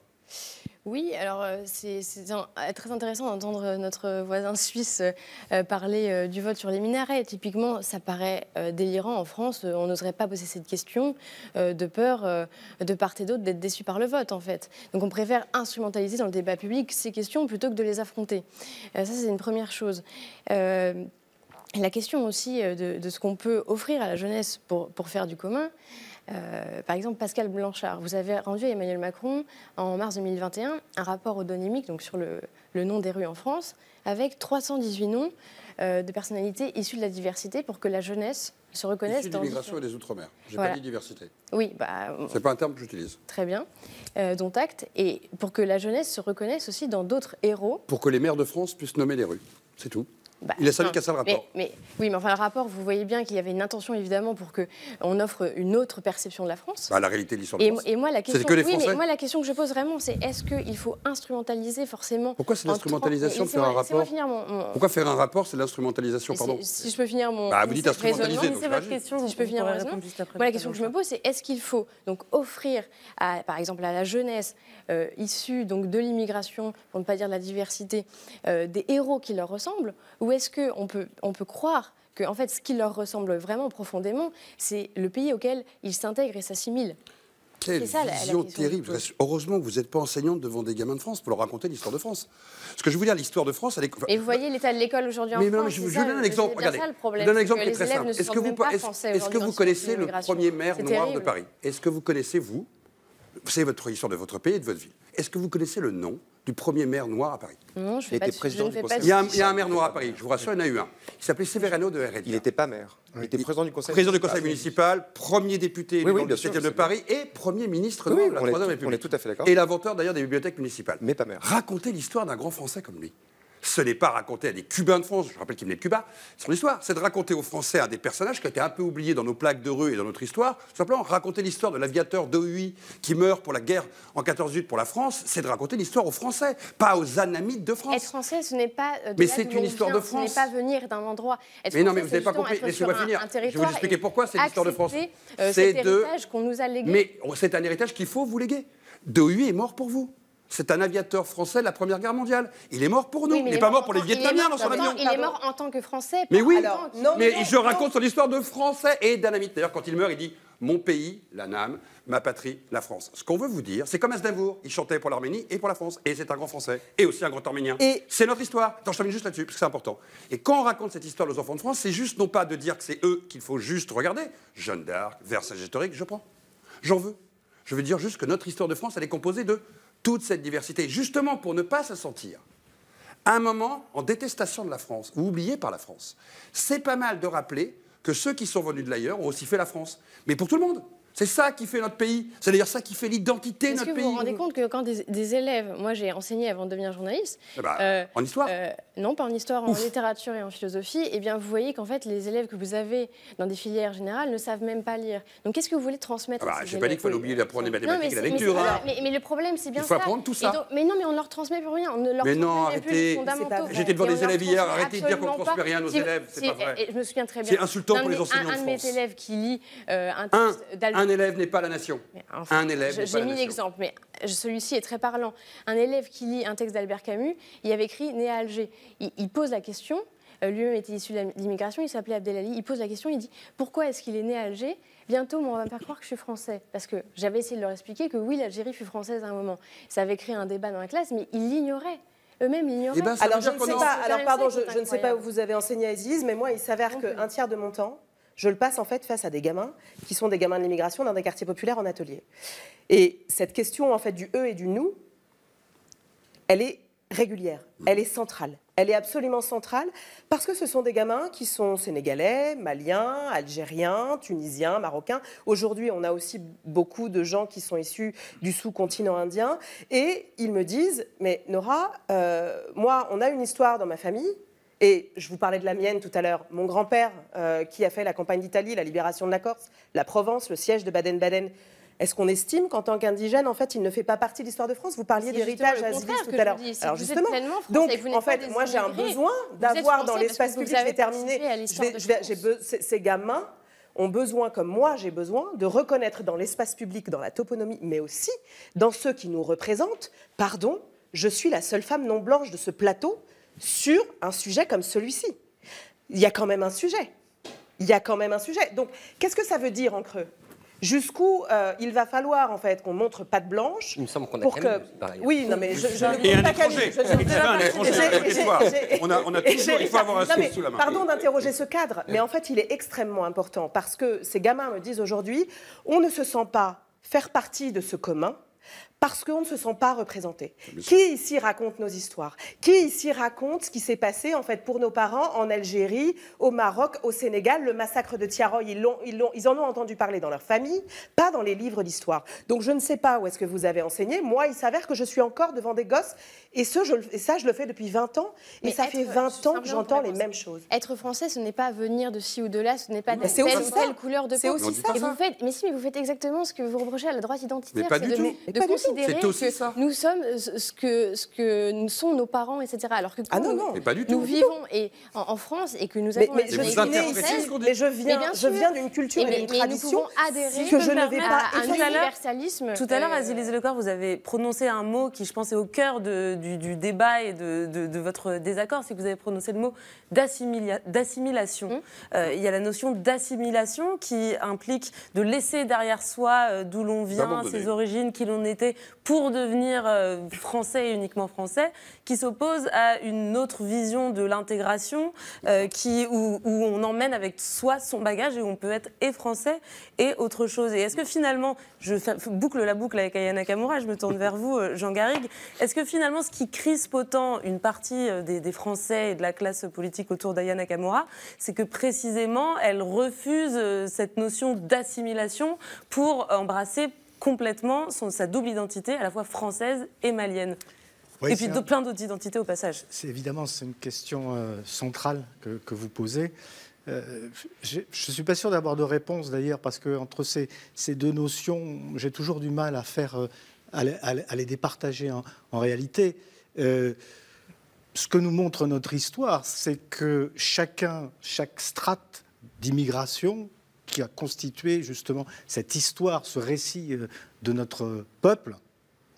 Oui, alors c'est très intéressant d'entendre notre voisin suisse euh, parler euh, du vote sur les minarets. Typiquement, ça paraît euh, délirant en France. On n'oserait pas poser cette question euh, de peur euh, de part et d'autre d'être déçu par le vote, en fait. Donc on préfère instrumentaliser dans le débat public ces questions plutôt que de les affronter. Euh, ça, c'est une première chose. Euh, la question aussi de, de ce qu'on peut offrir à la jeunesse pour, pour faire du commun. Euh, par exemple, Pascal Blanchard, vous avez rendu à Emmanuel Macron en mars deux mille vingt et un un rapport odonymique donc sur le, le nom des rues en France avec trois cent dix-huit noms euh, de personnalités issues de la diversité pour que la jeunesse se reconnaisse issues dans l'immigration et des outre-mer. J'ai voilà. pas dit diversité. Oui, bah, c'est pas un terme que j'utilise. Très bien, euh, dont acte, et pour que la jeunesse se reconnaisse aussi dans d'autres héros. Pour que les maires de France puissent nommer les rues, c'est tout. Bah, il a fallu qu'à ça le rapport. Mais, mais, oui, mais enfin, le rapport, vous voyez bien qu'il y avait une intention, évidemment, pour qu'on offre une autre perception de la France. Bah, la réalité de l'histoire de et, France. Et moi, la question, que les oui, Français... mais moi, la question que je pose vraiment, c'est est-ce qu'il faut instrumentaliser forcément... Pourquoi c'est l'instrumentalisation de faire un rapport finir mon, mon... Pourquoi faire un rapport, c'est l'instrumentalisation, pardon. Si je peux finir mon... Bah, vous dites instrumentaliser, c'est votre question, si je peux finir mon raisonnement. Moi, la question que je me pose, c'est est-ce qu'il faut donc offrir, à, par exemple, à la jeunesse euh, issue donc, de l'immigration, pour ne pas dire de la diversité, euh, des héros qui leur ressemblent, ou est-ce qu'on peut, on peut croire que en fait, ce qui leur ressemble vraiment profondément, c'est le pays auquel ils s'intègrent et s'assimilent. Quelle ça, vision la, la terrible. Heureusement que vous n'êtes pas enseignante devant des gamins de France pour leur raconter l'histoire de France. Ce que je veux dire, l'histoire de France... Elle est... Et vous voyez l'état de l'école aujourd'hui en mais France. Non, mais je, je ça, donne un exemple. Regardez, ça, le problème, je donne un exemple que qui est très simple. Est-ce que vous, est est que vous connaissez le premier maire noir terrible. de Paris? Est-ce que vous connaissez, vous, c'est votre histoire de votre pays et de votre ville, est-ce que vous connaissez le nom du premier maire noir à Paris? Non, je ne fais pas de président du conseil. Il y, a un, il y a un maire noir à Paris, je vous rassure, il y en a eu un. Il s'appelait Severino de Heredia. Il n'était pas maire. Il était président du conseil président municipal. Président du conseil municipal, premier député oui, oui, du septième de Paris et premier ministre oui, de la Troisième République. On est tout à fait d'accord. Et l'inventeur d'ailleurs des bibliothèques municipales. Mais pas maire. Racontez l'histoire d'un grand Français comme lui. Ce n'est pas raconter à des Cubains de France, je rappelle qu'il venait de Cuba, son histoire, c'est de raconter aux Français à des personnages qui ont été un peu oubliés dans nos plaques de rue et dans notre histoire. Tout simplement, raconter l'histoire de l'aviateur d'O U I qui meurt pour la guerre en quatorze huit pour la France, c'est de raconter l'histoire aux Français, pas aux anamites de France. Être français, ce n'est pas de mais c'est une histoire de France. Ce n'est pas venir d'un endroit. Être mais non, mais français, vous n'avez pas compris. Laissez-moi finir. Un, un je vais vous expliquer pourquoi c'est l'histoire de France. Euh, c'est cet héritage qu'on nous a légué. Mais c'est un héritage qu'il faut vous léguer. d'O U I est mort pour vous. c'est un aviateur français de la Première Guerre mondiale. Il est mort pour nous. Oui, il n'est pas mort pour les Vietnamiens dans son avion. Il est mort en tant que Français. Mais oui, alors, non, mais non, je non. raconte son histoire de Français et d'Anamite. D'ailleurs, quand il meurt, il dit « Mon pays, la N A M, ma patrie, la France ». Ce qu'on veut vous dire, c'est comme Aznavour. Il chantait pour l'Arménie et pour la France. Et c'est un grand Français. Et aussi un grand Arménien. Et c'est notre histoire. Attends, je termine juste là-dessus, parce que c'est important. Et quand on raconte cette histoire aux enfants de France, c'est juste non pas de dire que c'est eux qu'il faut juste regarder. Jeanne d'Arc, Vercingétorix, je prends. J'en veux. Je veux dire juste que notre histoire de France, elle est composée de toute cette diversité. Justement, pour ne pas se sentir à un moment en détestation de la France, ou oublié par la France. C'est pas mal de rappeler que ceux qui sont venus de l'ailleurs ont aussi fait la France. Mais pour tout le monde. C'est ça qui fait notre pays. C'est d'ailleurs ça qui fait l'identité de notre pays. Est-ce que vous vous rendez compte que quand des, des élèves... Moi, j'ai enseigné avant de devenir journaliste. Eh ben, euh, en histoire euh, Non, pas en histoire, Ouf. en littérature et en philosophie. Eh bien, vous voyez qu'en fait, les élèves que vous avez dans des filières générales ne savent même pas lire. Donc, qu'est-ce que vous voulez transmettre ah bah, à ces Je n'ai pas dit qu'il fallait oublier d'apprendre les mathématiques et la lecture. Mais, hein. mais, mais le problème, c'est bien ça. Il faut apprendre tout ça. Donc, mais non, mais on ne leur transmet plus rien. On ne leur mais non, arrêtez. Plus les fondamentaux. J'étais devant des élèves hier. Arrêtez de dire qu'on ne transmet rien à nos élèves. C'est pas vrai. Je me souviens très bien. C'est insultant pour les enseignants de France. Un de mes élèves qui lit un texte d'Albert. Un élève n'est pas la nation. Enfin, un élève. J'ai mis l'exemple, mais celui-ci est très parlant. Un élève qui lit un texte d'Albert Camus, il avait écrit né à Alger. Il, il pose la question. Euh, Lui-même était issu de l'immigration. Il s'appelait Abdelali. Il pose la question. Il dit pourquoi est-ce qu'il est né à Alger? Bientôt, on va me faire croire que je suis français. Parce que j'avais essayé de leur expliquer que oui, l'Algérie fut française à un moment. Ça avait créé un débat dans la classe, mais ils l'ignoraient. Eux-mêmes l'ignoraient. Eh ben, alors, je ne sais pas. Alors, pardon, je, je ne sais pas où vous avez enseigné à Aziz, mais moi, il s'avère qu'un tiers de mon temps, je le passe en fait face à des gamins qui sont des gamins de l'immigration dans des quartiers populaires en atelier. Et cette question en fait du eux et du nous, elle est régulière, elle est centrale. Elle est absolument centrale parce que ce sont des gamins qui sont sénégalais, maliens, algériens, tunisiens, marocains. Aujourd'hui, on a aussi beaucoup de gens qui sont issus du sous-continent indien. Et ils me disent, mais Nora, euh, moi, on a une histoire dans ma famille. Et je vous parlais de la mienne tout à l'heure. Mon grand-père, euh, qui a fait la campagne d'Italie, la libération de la Corse, la Provence, le siège de Baden-Baden. Est-ce qu'on estime qu'en tant qu'indigène, en fait, il ne fait pas partie de l'histoire de France? Vous parliez d'héritage à Aziz tout à l'heure. Alors justement, donc en fait, moi j'ai un besoin d'avoir dans l'espace public, je vais terminer, ces gamins ont besoin, comme moi j'ai besoin, de reconnaître dans l'espace public, dans la toponymie, mais aussi dans ceux qui nous représentent, pardon, je suis la seule femme non blanche de ce plateau sur un sujet comme celui-ci. Il y a quand même un sujet. Il y a quand même un sujet. Donc, qu'est-ce que ça veut dire en creux? Jusqu'où euh, il va falloir en fait qu'on montre patte blanche. Il me semble qu'on a pour que... pareil. Oui, non mais je, je ne et un pas étranger. On a, on a toujours, il faut avoir un souffle sous la main. Pardon d'interroger ce cadre, mais en fait il est extrêmement important parce que ces gamins me disent aujourd'hui, on ne se sent pas faire partie de ce commun. Parce qu'on ne se sent pas représenté. Qui ici raconte nos histoires? Qui ici raconte ce qui s'est passé en fait pour nos parents en Algérie, au Maroc, au Sénégal? Le massacre de Tiaroy, ils, l'ont, ils, l'ont, ils en ont entendu parler dans leur famille, pas dans les livres d'histoire. Donc je ne sais pas où est-ce que vous avez enseigné. Moi, il s'avère que je suis encore devant des gosses et, ce, je, et ça, je le fais depuis vingt ans. Et mais ça fait vingt ans que j'entends les mêmes choses. Être français, ce n'est pas venir de ci ou de là, ce n'est pas de telle ou telle couleur de peau. C'est aussi ça. Et vous faites, mais si, mais vous faites exactement ce que vous reprochez à la droite identitaire. Mais pas du tout. De considérer que nous sommes ce que, ce que nous sont nos parents, et cetera. Alors que quand ah non, non. nous, mais pas du tout. nous vivons et, en, en France et que nous avons... Mais, mais, je, ici, mais je viens, je viens d'une culture et d'une tradition adhérer que je ne vais pas... à un universalisme. Tout à l'heure, Aziz Lecor, vous avez prononcé un mot qui, je pense, est au cœur de, du, du débat et de, de, de votre désaccord, c'est que vous avez prononcé le mot d'assimilation. Mmh. Euh, il y a la notion d'assimilation qui implique de laisser derrière soi euh, d'où l'on vient, ses origines, qui l'on était, pour devenir euh, français et uniquement français, qui s'oppose à une autre vision de l'intégration euh, qui, où, où on emmène avec soi son bagage et où on peut être et français et autre chose. Et est-ce que finalement, je boucle la boucle avec Aya Nakamura, je me tourne vers vous, Jean Garrigue, est-ce que finalement ce qui crispe autant une partie des, des Français et de la classe politique autour d'Aya Nakamura, c'est que précisément elle refuse cette notion d'assimilation pour embrasser complètement son, sa double identité, à la fois française et malienne. Oui, et puis un... plein d'autres identités au passage. C'est évidemment c'est une question euh, centrale que, que vous posez. Euh, je ne suis pas sûr d'avoir de réponse d'ailleurs, parce qu'entre ces, ces deux notions, j'ai toujours du mal à, faire, euh, à, les, à les départager en, en réalité. Euh, ce que nous montre notre histoire, c'est que chacun, chaque strate d'immigration qui a constitué justement cette histoire, ce récit de notre peuple,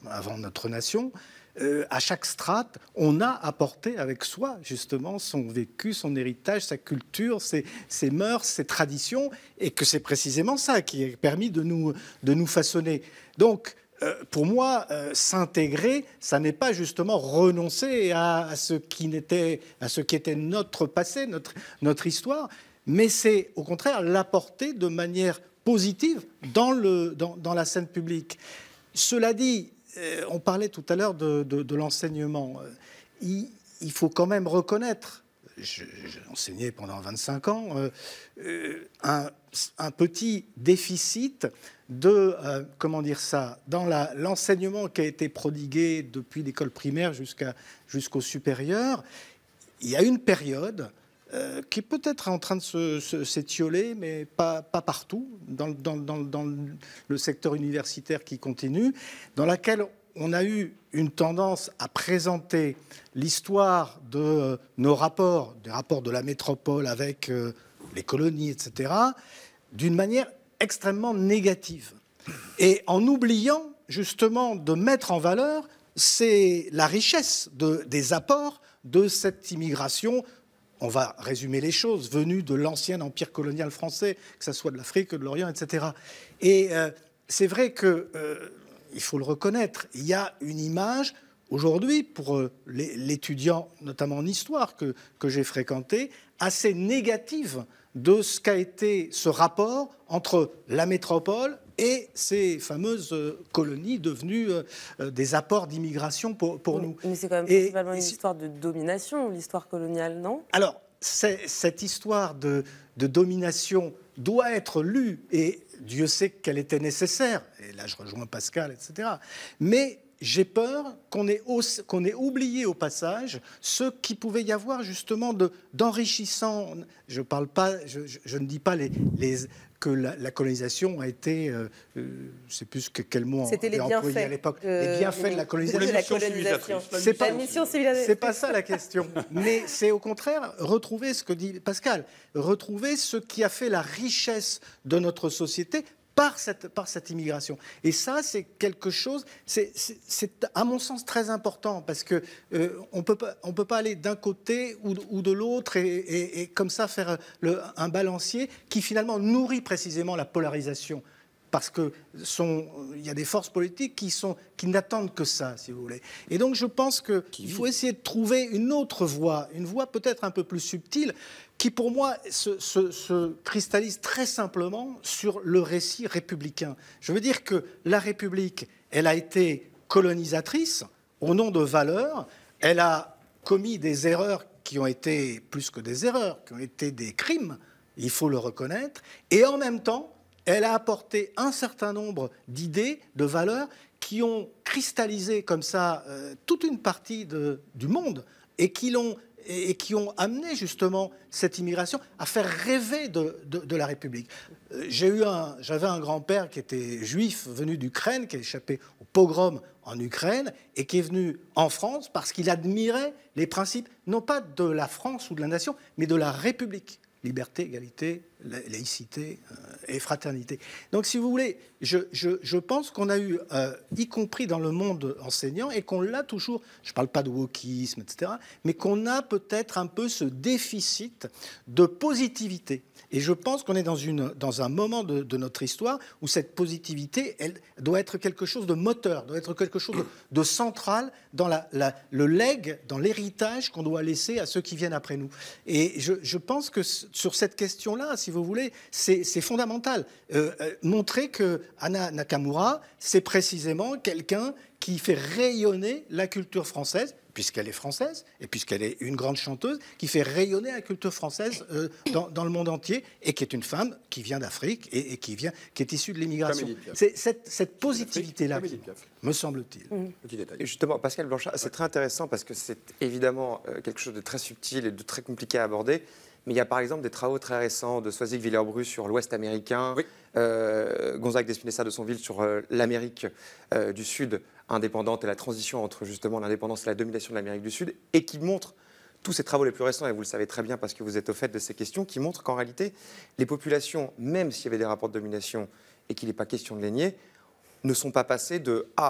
avant notre nation, euh, à chaque strate, on a apporté avec soi, justement, son vécu, son héritage, sa culture, ses, ses mœurs, ses traditions, et que c'est précisément ça qui a permis de nous, de nous façonner. Donc, Euh, pour moi, euh, s'intégrer, ça n'est pas justement renoncer à, à, ce qui n'était, à ce qui était notre passé, notre, notre histoire, mais c'est au contraire l'apporter de manière positive dans, le, dans, dans la scène publique. Cela dit, euh, on parlait tout à l'heure de, de, de l'enseignement. Il, il faut quand même reconnaître, j'ai enseigné pendant vingt-cinq ans, euh, euh, un, un petit déficit de, euh, comment dire ça, dans la, l'enseignement qui a été prodigué depuis l'école primaire jusqu'à, jusqu'au supérieur. Il y a une période euh, qui est peut-être en train de se, se, s'étioler, mais pas, pas partout, dans, dans, dans, dans le secteur universitaire qui continue, dans laquelle on a eu une tendance à présenter l'histoire de euh, nos rapports, des rapports de la métropole avec euh, les colonies, et cetera, d'une manière extrêmement négative. Et en oubliant justement de mettre en valeur c'est la richesse de, des apports de cette immigration, on va résumer les choses, venue de l'ancien empire colonial français, que ce soit de l'Afrique, de l'Orient, et cetera. Et euh, c'est vrai que... Euh, il faut le reconnaître, il y a une image aujourd'hui pour l'étudiant, notamment en histoire que, que j'ai fréquenté, assez négative de ce qu'a été ce rapport entre la métropole et ces fameuses colonies devenues des apports d'immigration pour, pour nous. Mais c'est quand même principalement une histoire de domination, l'histoire coloniale, non ? Alors, cette histoire de, de domination doit être lue, et Dieu sait qu'elle était nécessaire, et là je rejoins Pascal, et cetera. Mais j'ai peur qu'on ait, qu'on ait oublié au passage ce qu'il pouvait y avoir justement de, d'enrichissant. Je parle pas, je, je, je ne dis pas les, les, que la, la colonisation a été, euh, euh, je ne sais plus que, quel mot C'était les bienfaits à l'époque, de, les bienfaits de la colonisation. De la colonisation. C'est pas, c'est pas ça la question. Mais c'est au contraire retrouver ce que dit Pascal, retrouver ce qui a fait la richesse de notre société par cette, par cette immigration. Et ça, c'est quelque chose, c'est, c'est, c'est à mon sens très important, parce qu'on euh, ne peut pas, on peut pas aller d'un côté ou, ou de l'autre et, et, et comme ça faire le, un balancier qui finalement nourrit précisément la polarisation. Parce qu'il y a des forces politiques qui, sont, qui n'attendent que ça, si vous voulez. Et donc je pense qu'il faut essayer de trouver une autre voie, une voie peut-être un peu plus subtile, qui pour moi se, se, se cristallise très simplement sur le récit républicain. Je veux dire que la République, elle a été colonisatrice au nom de valeurs, elle a commis des erreurs qui ont été plus que des erreurs, qui ont été des crimes, il faut le reconnaître, et en même temps, elle a apporté un certain nombre d'idées, de valeurs, qui ont cristallisé comme ça euh, toute une partie de, du monde et qui, l'ont, et, et qui ont amené justement cette immigration à faire rêver de, de, de la République. Euh, j'ai eu un, j'avais un grand-père qui était juif, venu d'Ukraine, qui a échappé au pogrom en Ukraine et qui est venu en France parce qu'il admirait les principes, non pas de la France ou de la nation, mais de la République. Liberté, égalité, laïcité euh, et fraternité. Donc, si vous voulez, je, je, je pense qu'on a eu, euh, y compris dans le monde enseignant, et qu'on l'a toujours, je ne parle pas de wokisme, et cetera, mais qu'on a peut-être un peu ce déficit de positivité. Et je pense qu'on est dans, une, dans un moment de, de notre histoire où cette positivité, elle doit être quelque chose de moteur, doit être quelque chose de, de central dans la, la, le legs, dans l'héritage qu'on doit laisser à ceux qui viennent après nous. Et je, je pense que sur cette question-là, si vous voulez, c'est, c'est fondamental. Euh, euh, montrer que Aya Nakamura, c'est précisément quelqu'un qui fait rayonner la culture française, puisqu'elle est française, et puisqu'elle est une grande chanteuse, qui fait rayonner la culture française euh, dans, dans le monde entier, et qui est une femme qui vient d'Afrique, et, et qui, vient, qui est issue de l'immigration. C'est cette, cette positivité-là, me semble-t-il. Mmh. Petit détail. Et justement, Pascal Blanchard, c'est très intéressant, parce que c'est évidemment euh, quelque chose de très subtil et de très compliqué à aborder, mais il y a par exemple des travaux très récents de Soisig Villers-Bru sur l'Ouest américain, oui. euh, Gonzague d'Espinesa de Sonville sur euh, l'Amérique euh, du Sud indépendante et la transition entre justement l'indépendance et la domination de l'Amérique du Sud, et qui montre, tous ces travaux les plus récents, et vous le savez très bien parce que vous êtes au fait de ces questions, qui montrent qu'en réalité, les populations, même s'il y avait des rapports de domination et qu'il n'est pas question de les nier, ne sont pas passées de « Ah,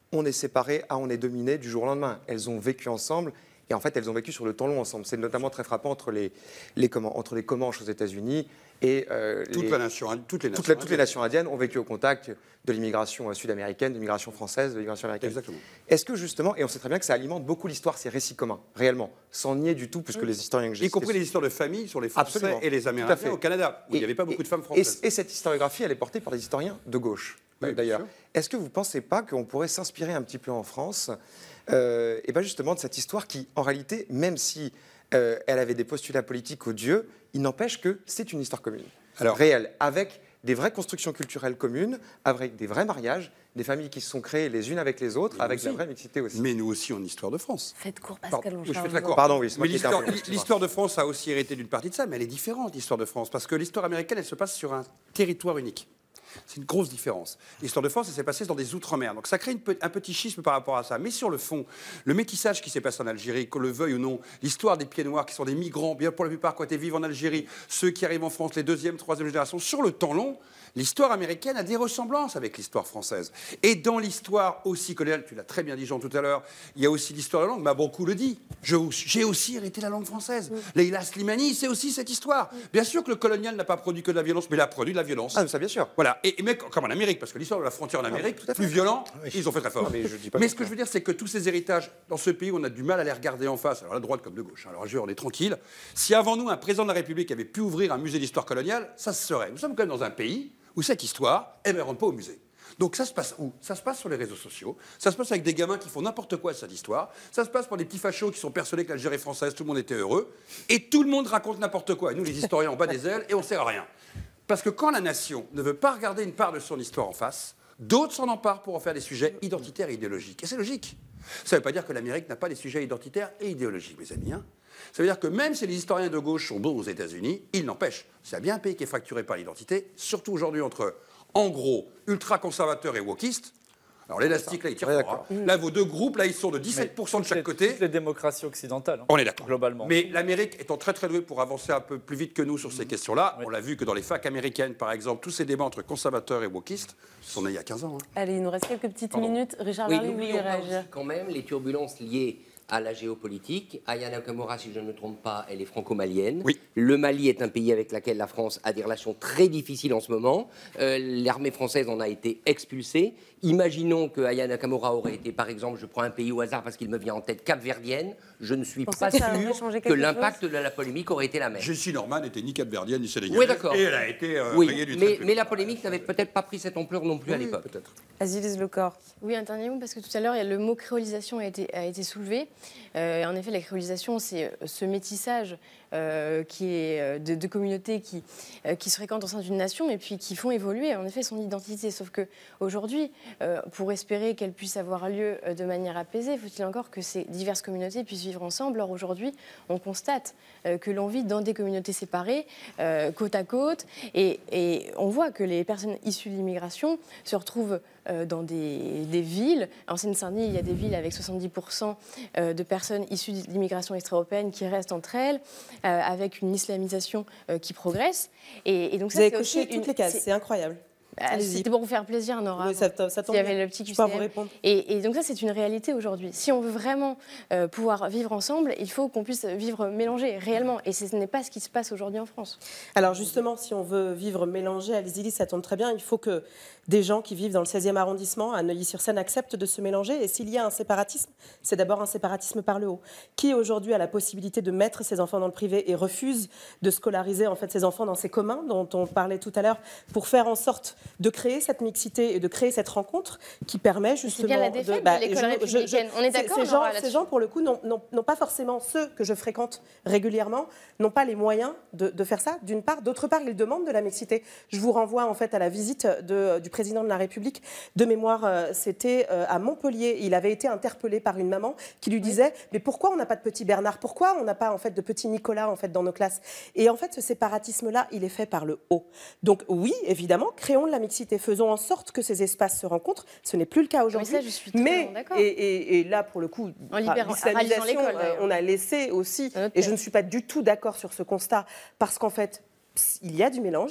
on est séparés, ah, on est dominés du jour au lendemain. Elles ont vécu ensemble. Et en fait, elles ont vécu sur le temps long ensemble. C'est notamment très frappant entre les, les, comment, entre les Comanches aux États-Unis et euh, toutes, les, la nation, toutes, les nations toutes, la, toutes les nations indiennes ont vécu au contact de l'immigration sud-américaine, de l'immigration française, de l'immigration américaine. Exactement. Est-ce que justement, et on sait très bien que ça alimente beaucoup l'histoire, ces récits communs, réellement, sans nier du tout, puisque oui. les historiens que j'ai y compris les histoires de famille sur les Français Absolument. et les Amérindiens au Canada, où et, il n'y avait pas beaucoup et, de femmes françaises. Et, et cette historiographie, elle est portée par des historiens de gauche, oui, d'ailleurs. Est-ce que vous ne pensez pas qu'on pourrait s'inspirer un petit peu en France Euh, et bien justement de cette histoire qui, en réalité, même si euh, elle avait des postulats politiques odieux, il n'empêche que c'est une histoire commune, alors, réelle, avec des vraies constructions culturelles communes, avec des vrais mariages, des familles qui se sont créées les unes avec les autres, avec de la vraie mixité aussi. Mais nous aussi, en histoire de France. Faites court, Pascal Blanchard. Oui, je fais très court. Pardon, oui, mais l'histoire, l'histoire de France a aussi hérité d'une partie de ça, mais elle est différente, l'histoire de France, parce que l'histoire américaine, elle se passe sur un territoire unique. C'est une grosse différence. L'histoire de France, elle s'est passée dans des outre-mer. Donc ça crée une, un petit schisme par rapport à ça. Mais sur le fond, le métissage qui s'est passé en Algérie, qu'on le veuille ou non, l'histoire des pieds noirs qui sont des migrants, bien pour la plupart qui ont été vivre en Algérie, ceux qui arrivent en France, les deuxième, troisième génération, sur le temps long, l'histoire américaine a des ressemblances avec l'histoire française. Et dans l'histoire aussi coloniale, tu l'as très bien dit Jean tout à l'heure, il y a aussi l'histoire de la langue, mais beaucoup le dit. J'ai aussi hérité la langue française. Oui. Leïla Slimani, c'est aussi cette histoire. Oui. Bien sûr que le colonial n'a pas produit que de la violence, mais il a produit de la violence. Ah, ça bien sûr. Voilà. Et, et mais comme en Amérique, parce que l'histoire de la frontière en Amérique, ah, plus violent, oui. ils ont fait très fort. Mais, je dis pas mais ce que je veux dire, c'est que tous ces héritages, dans ce pays, on a du mal à les regarder en face, alors à droite comme de gauche. Alors je on est tranquille. Si avant nous, un président de la République avait pu ouvrir un musée d'histoire coloniale, ça se serait. Nous sommes quand même dans un pays où cette histoire, elle ne rentre pas au musée. Donc ça se passe où? Ça se passe sur les réseaux sociaux, ça se passe avec des gamins qui font n'importe quoi de cette histoire, ça se passe pour des petits fachos qui sont persuadés que l'Algérie française, tout le monde était heureux, et tout le monde raconte n'importe quoi. Et nous, les historiens, on bat des ailes et on ne sert à rien. Parce que quand la nation ne veut pas regarder une part de son histoire en face, d'autres s'en emparent pour en faire des sujets identitaires et idéologiques. Et c'est logique. Ça ne veut pas dire que l'Amérique n'a pas des sujets identitaires et idéologiques, mes amis. Hein. Ça veut dire que même si les historiens de gauche sont bons aux États-Unis, il n'empêche, c'est bien un pays qui est fracturé par l'identité, surtout aujourd'hui entre, en gros, ultra-conservateurs et wokistes. Alors l'élastique, là, il tire fort. Hein. Là, vos deux groupes, là, ils sont de dix-sept pour cent de chaque les, côté. Toutes les démocraties occidentales. Hein, on est d'accord. Globalement. Mais l'Amérique étant très très douée pour avancer un peu plus vite que nous sur ces mmh. questions-là, oui. on l'a vu que dans les facs américaines, par exemple, tous ces débats entre conservateurs et wokistes sont nés il y a quinze ans. Hein. Allez, il nous reste quelques petites Pardon. minutes. Richard oui, Larry, vous voulez réagir? Quand même, les turbulences liées à la géopolitique. Aya Nakamura, si je ne me trompe pas, elle est franco-malienne. Oui. Le Mali est un pays avec lequel la France a des relations très difficiles en ce moment. Euh, L'armée française en a été expulsée. Imaginons que Aya Nakamura aurait été, par exemple, je prends un pays au hasard parce qu'il me vient en tête, capverdienne. Je ne suis pas sûr que l'impact de la polémique aurait été la même. Jessie Norman n'était ni capverdienne ni sénégalaise. Oui, d'accord. Et elle a été euh, oui, rayée du mais, mais la polémique n'avait peut-être pas pris cette ampleur non plus oui, à l'époque. Peut-être. Aziz Lecor. Oui, un dernier mot, parce que tout à l'heure, le mot créolisation a été, a été soulevé. Euh, en effet, la créolisation, c'est ce métissage euh, qui est de, de communautés qui, euh, qui se fréquentent au sein d'une nation et puis qui font évoluer, en effet, son identité. Sauf qu'aujourd'hui, euh, pour espérer qu'elle puisse avoir lieu de manière apaisée, faut-il encore que ces diverses communautés puissent vivre ensemble. Or, aujourd'hui, on constate euh, que l'on vit dans des communautés séparées, euh, côte à côte, et, et on voit que les personnes issues de l'immigration se retrouvent euh, dans des, des villes. En Seine-Saint-Denis, il y a des villes avec soixante-dix pour cent de personnes issues de l'immigration extra-européenne qui restent entre elles, euh, avec une islamisation euh, qui progresse. Et, et donc ça, vous avez coché toutes une... les cases, c'est incroyable. Ah, c'était pour vous faire plaisir, Nora. Oui, ça, ça tombe Il y avait le petit Q C M. Je peux vous répondre. Et, et donc ça, c'est une réalité aujourd'hui. Si on veut vraiment euh, pouvoir vivre ensemble, il faut qu'on puisse vivre mélangé, réellement. Et ce n'est pas ce qui se passe aujourd'hui en France. Alors justement, si on veut vivre mélangé, Alice, ça tombe très bien. Il faut que des gens qui vivent dans le seizième arrondissement, à Neuilly-sur-Seine, acceptent de se mélanger. Et s'il y a un séparatisme, c'est d'abord un séparatisme par le haut. Qui aujourd'hui a la possibilité de mettre ses enfants dans le privé et refuse de scolariser en fait ses enfants dans ces communs dont on parlait tout à l'heure, pour faire en sorte de créer cette mixité et de créer cette rencontre qui permet justement... C'est bien la défaite de, bah, de l'école républicaine. On est d'accord, ces gens, ces gens, pour le coup, n'ont pas forcément, ceux que je fréquente régulièrement, n'ont pas les moyens de, de faire ça, d'une part. D'autre part, ils demandent de la mixité. Je vous renvoie en fait à la visite de, du président de la République. De mémoire, euh, c'était euh, à Montpellier. Il avait été interpellé par une maman qui lui disait « Mais pourquoi on n'a pas de petit Bernard? Pourquoi on n'a pas en fait, de petit Nicolas en fait, dans nos classes ?» Et en fait, ce séparatisme-là, il est fait par le haut. Donc oui, évidemment, créons de la mixité. Faisons en sorte que ces espaces se rencontrent. Ce n'est plus le cas aujourd'hui. Mais, ça, je suis mais et, et, et là, pour le coup, l'islamisation, on a laissé aussi, et je ne suis pas du tout d'accord sur ce constat, parce qu'en fait, il y a du mélange,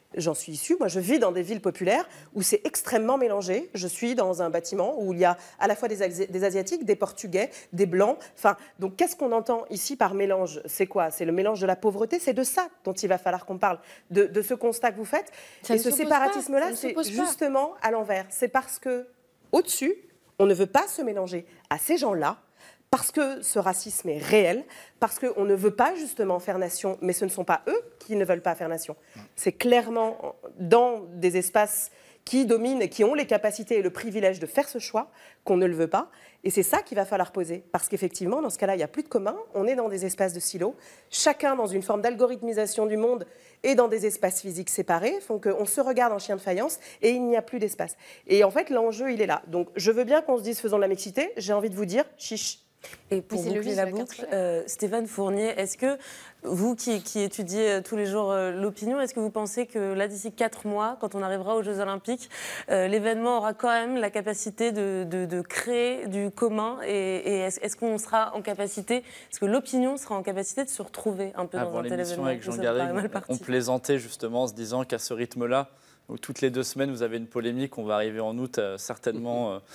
J'en suis issue. Moi, je vis dans des villes populaires où c'est extrêmement mélangé. Je suis dans un bâtiment où il y a à la fois des, Asi des Asiatiques, des Portugais, des Blancs. Enfin, donc, qu'est-ce qu'on entend ici par mélange? C'est quoi? C'est le mélange de la pauvreté. C'est de ça dont il va falloir qu'on parle, de, de ce constat que vous faites. Ça Et ce séparatisme-là, c'est justement à l'envers. C'est parce que au-dessus, on ne veut pas se mélanger à ces gens-là, parce que ce racisme est réel, parce qu'on ne veut pas justement faire nation, mais ce ne sont pas eux qui ne veulent pas faire nation. C'est clairement dans des espaces qui dominent et qui ont les capacités et le privilège de faire ce choix qu'on ne le veut pas. Et c'est ça qu'il va falloir poser. Parce qu'effectivement, dans ce cas-là, il n'y a plus de commun. On est dans des espaces de silos, chacun dans une forme d'algorithmisation du monde et dans des espaces physiques séparés, font qu'on se regarde en chien de faïence et il n'y a plus d'espace. Et en fait, l'enjeu, il est là. Donc, je veux bien qu'on se dise faisons de la mixité. J'ai envie de vous dire, chiche. Et pour boucler la boucle, euh, Stéphane Fournier, est-ce que vous qui, qui étudiez tous les jours euh, l'opinion, est-ce que vous pensez que là, d'ici quatre mois, quand on arrivera aux Jeux Olympiques, euh, l'événement aura quand même la capacité de, de, de créer du commun? Et, et est-ce, est-ce qu'on sera en capacité, est-ce que l'opinion sera en capacité de se retrouver un peu Avant dans un tel événement? Avec Jean Garrigue, on plaisantait justement en se disant qu'à ce rythme-là, où toutes les deux semaines, vous avez une polémique. On va arriver en août euh, certainement euh,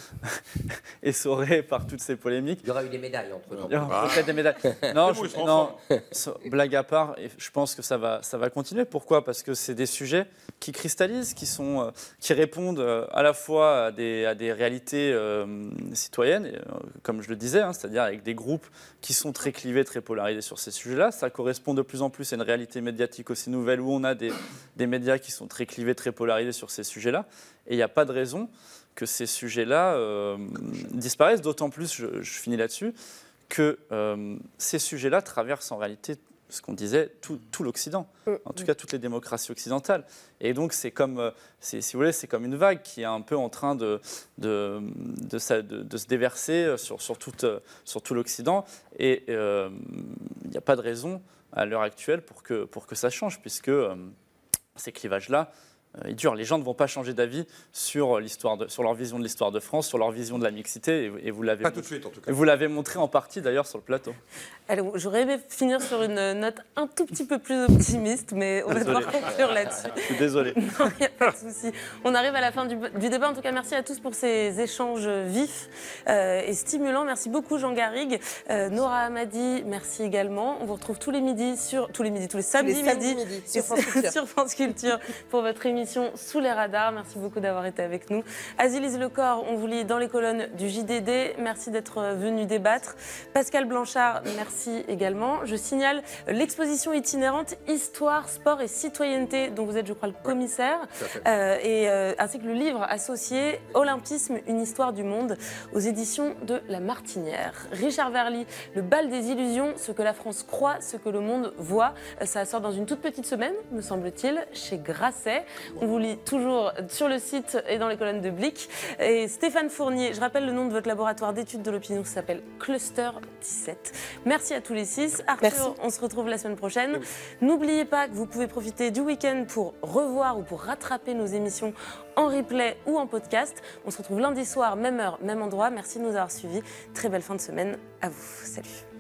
essoré par toutes ces polémiques. Il y aura eu des médailles entre nous. Il y aura peut-être des médailles. Non, je, non blague à part, je pense que ça va, ça va continuer. Pourquoi? Parce que c'est des sujets qui cristallisent, qui, sont, euh, qui répondent euh, à la fois à des, à des réalités euh, citoyennes, et, euh, comme je le disais, hein, c'est-à-dire avec des groupes qui sont très clivés, très polarisés sur ces sujets-là. Ça correspond de plus en plus à une réalité médiatique aussi nouvelle où on a des, des médias qui sont très clivés, très polarisés sur ces sujets-là. Et il n'y a pas de raison que ces sujets-là euh, disparaissent, d'autant plus, je, je finis là-dessus, que euh, ces sujets-là traversent en réalité ce qu'on disait, tout, tout l'Occident, en tout cas toutes les démocraties occidentales. Et donc c'est comme, si vous voulez, c'est comme une vague qui est un peu en train de, de, de, de, de se déverser sur, sur, toute, sur tout l'Occident. Et il euh, n'y a pas de raison à l'heure actuelle pour que, pour que ça change, puisque euh, ces clivages-là, ils durent. Les gens ne vont pas changer d'avis sur, sur leur vision de l'histoire de France, sur leur vision de la mixité, et, et vous l'avez pas tout de suite en tout cas. Vous l'avez montré en partie d'ailleurs sur le plateau. Alors, j'aurais aimé finir sur une note un tout petit peu plus optimiste, mais on désolé. va devoir conclure là-dessus. Je suis désolé. Non, il n'y a pas de souci. On arrive à la fin du, du débat. En tout cas, merci à tous pour ces échanges vifs euh, et stimulants. Merci beaucoup Jean Garrigue, euh, Nora Hamadi, merci également. On vous retrouve tous les midis sur tous les midis, tous les samedis, tous les samedis midi, midi sur, France Culture. sur France Culture pour votre émission Sous les radars. Merci beaucoup d'avoir été avec nous. Azilise Lecor, on vous lit dans les colonnes du J D D. Merci d'être venu débattre. Pascal Blanchard, merci également. Je signale l'exposition itinérante Histoire, Sport et Citoyenneté, dont vous êtes, je crois, le commissaire, euh, et, euh, ainsi que le livre associé Olympisme, une histoire du monde, aux éditions de La Martinière. Richard Verly, Le bal des illusions, ce que la France croit, ce que le monde voit. Ça sort dans une toute petite semaine, me semble-t-il, chez Grasset. On vous lit toujours sur le site et dans les colonnes de Blick. Et Stéphane Fournier, je rappelle le nom de votre laboratoire d'études de l'opinion, ça s'appelle Cluster dix-sept. Merci à tous les six. Arthur, Merci. On se retrouve la semaine prochaine. Oui. N'oubliez pas que vous pouvez profiter du week-end pour revoir ou pour rattraper nos émissions en replay ou en podcast. On se retrouve lundi soir, même heure, même endroit. Merci de nous avoir suivis. Très belle fin de semaine à vous. Salut.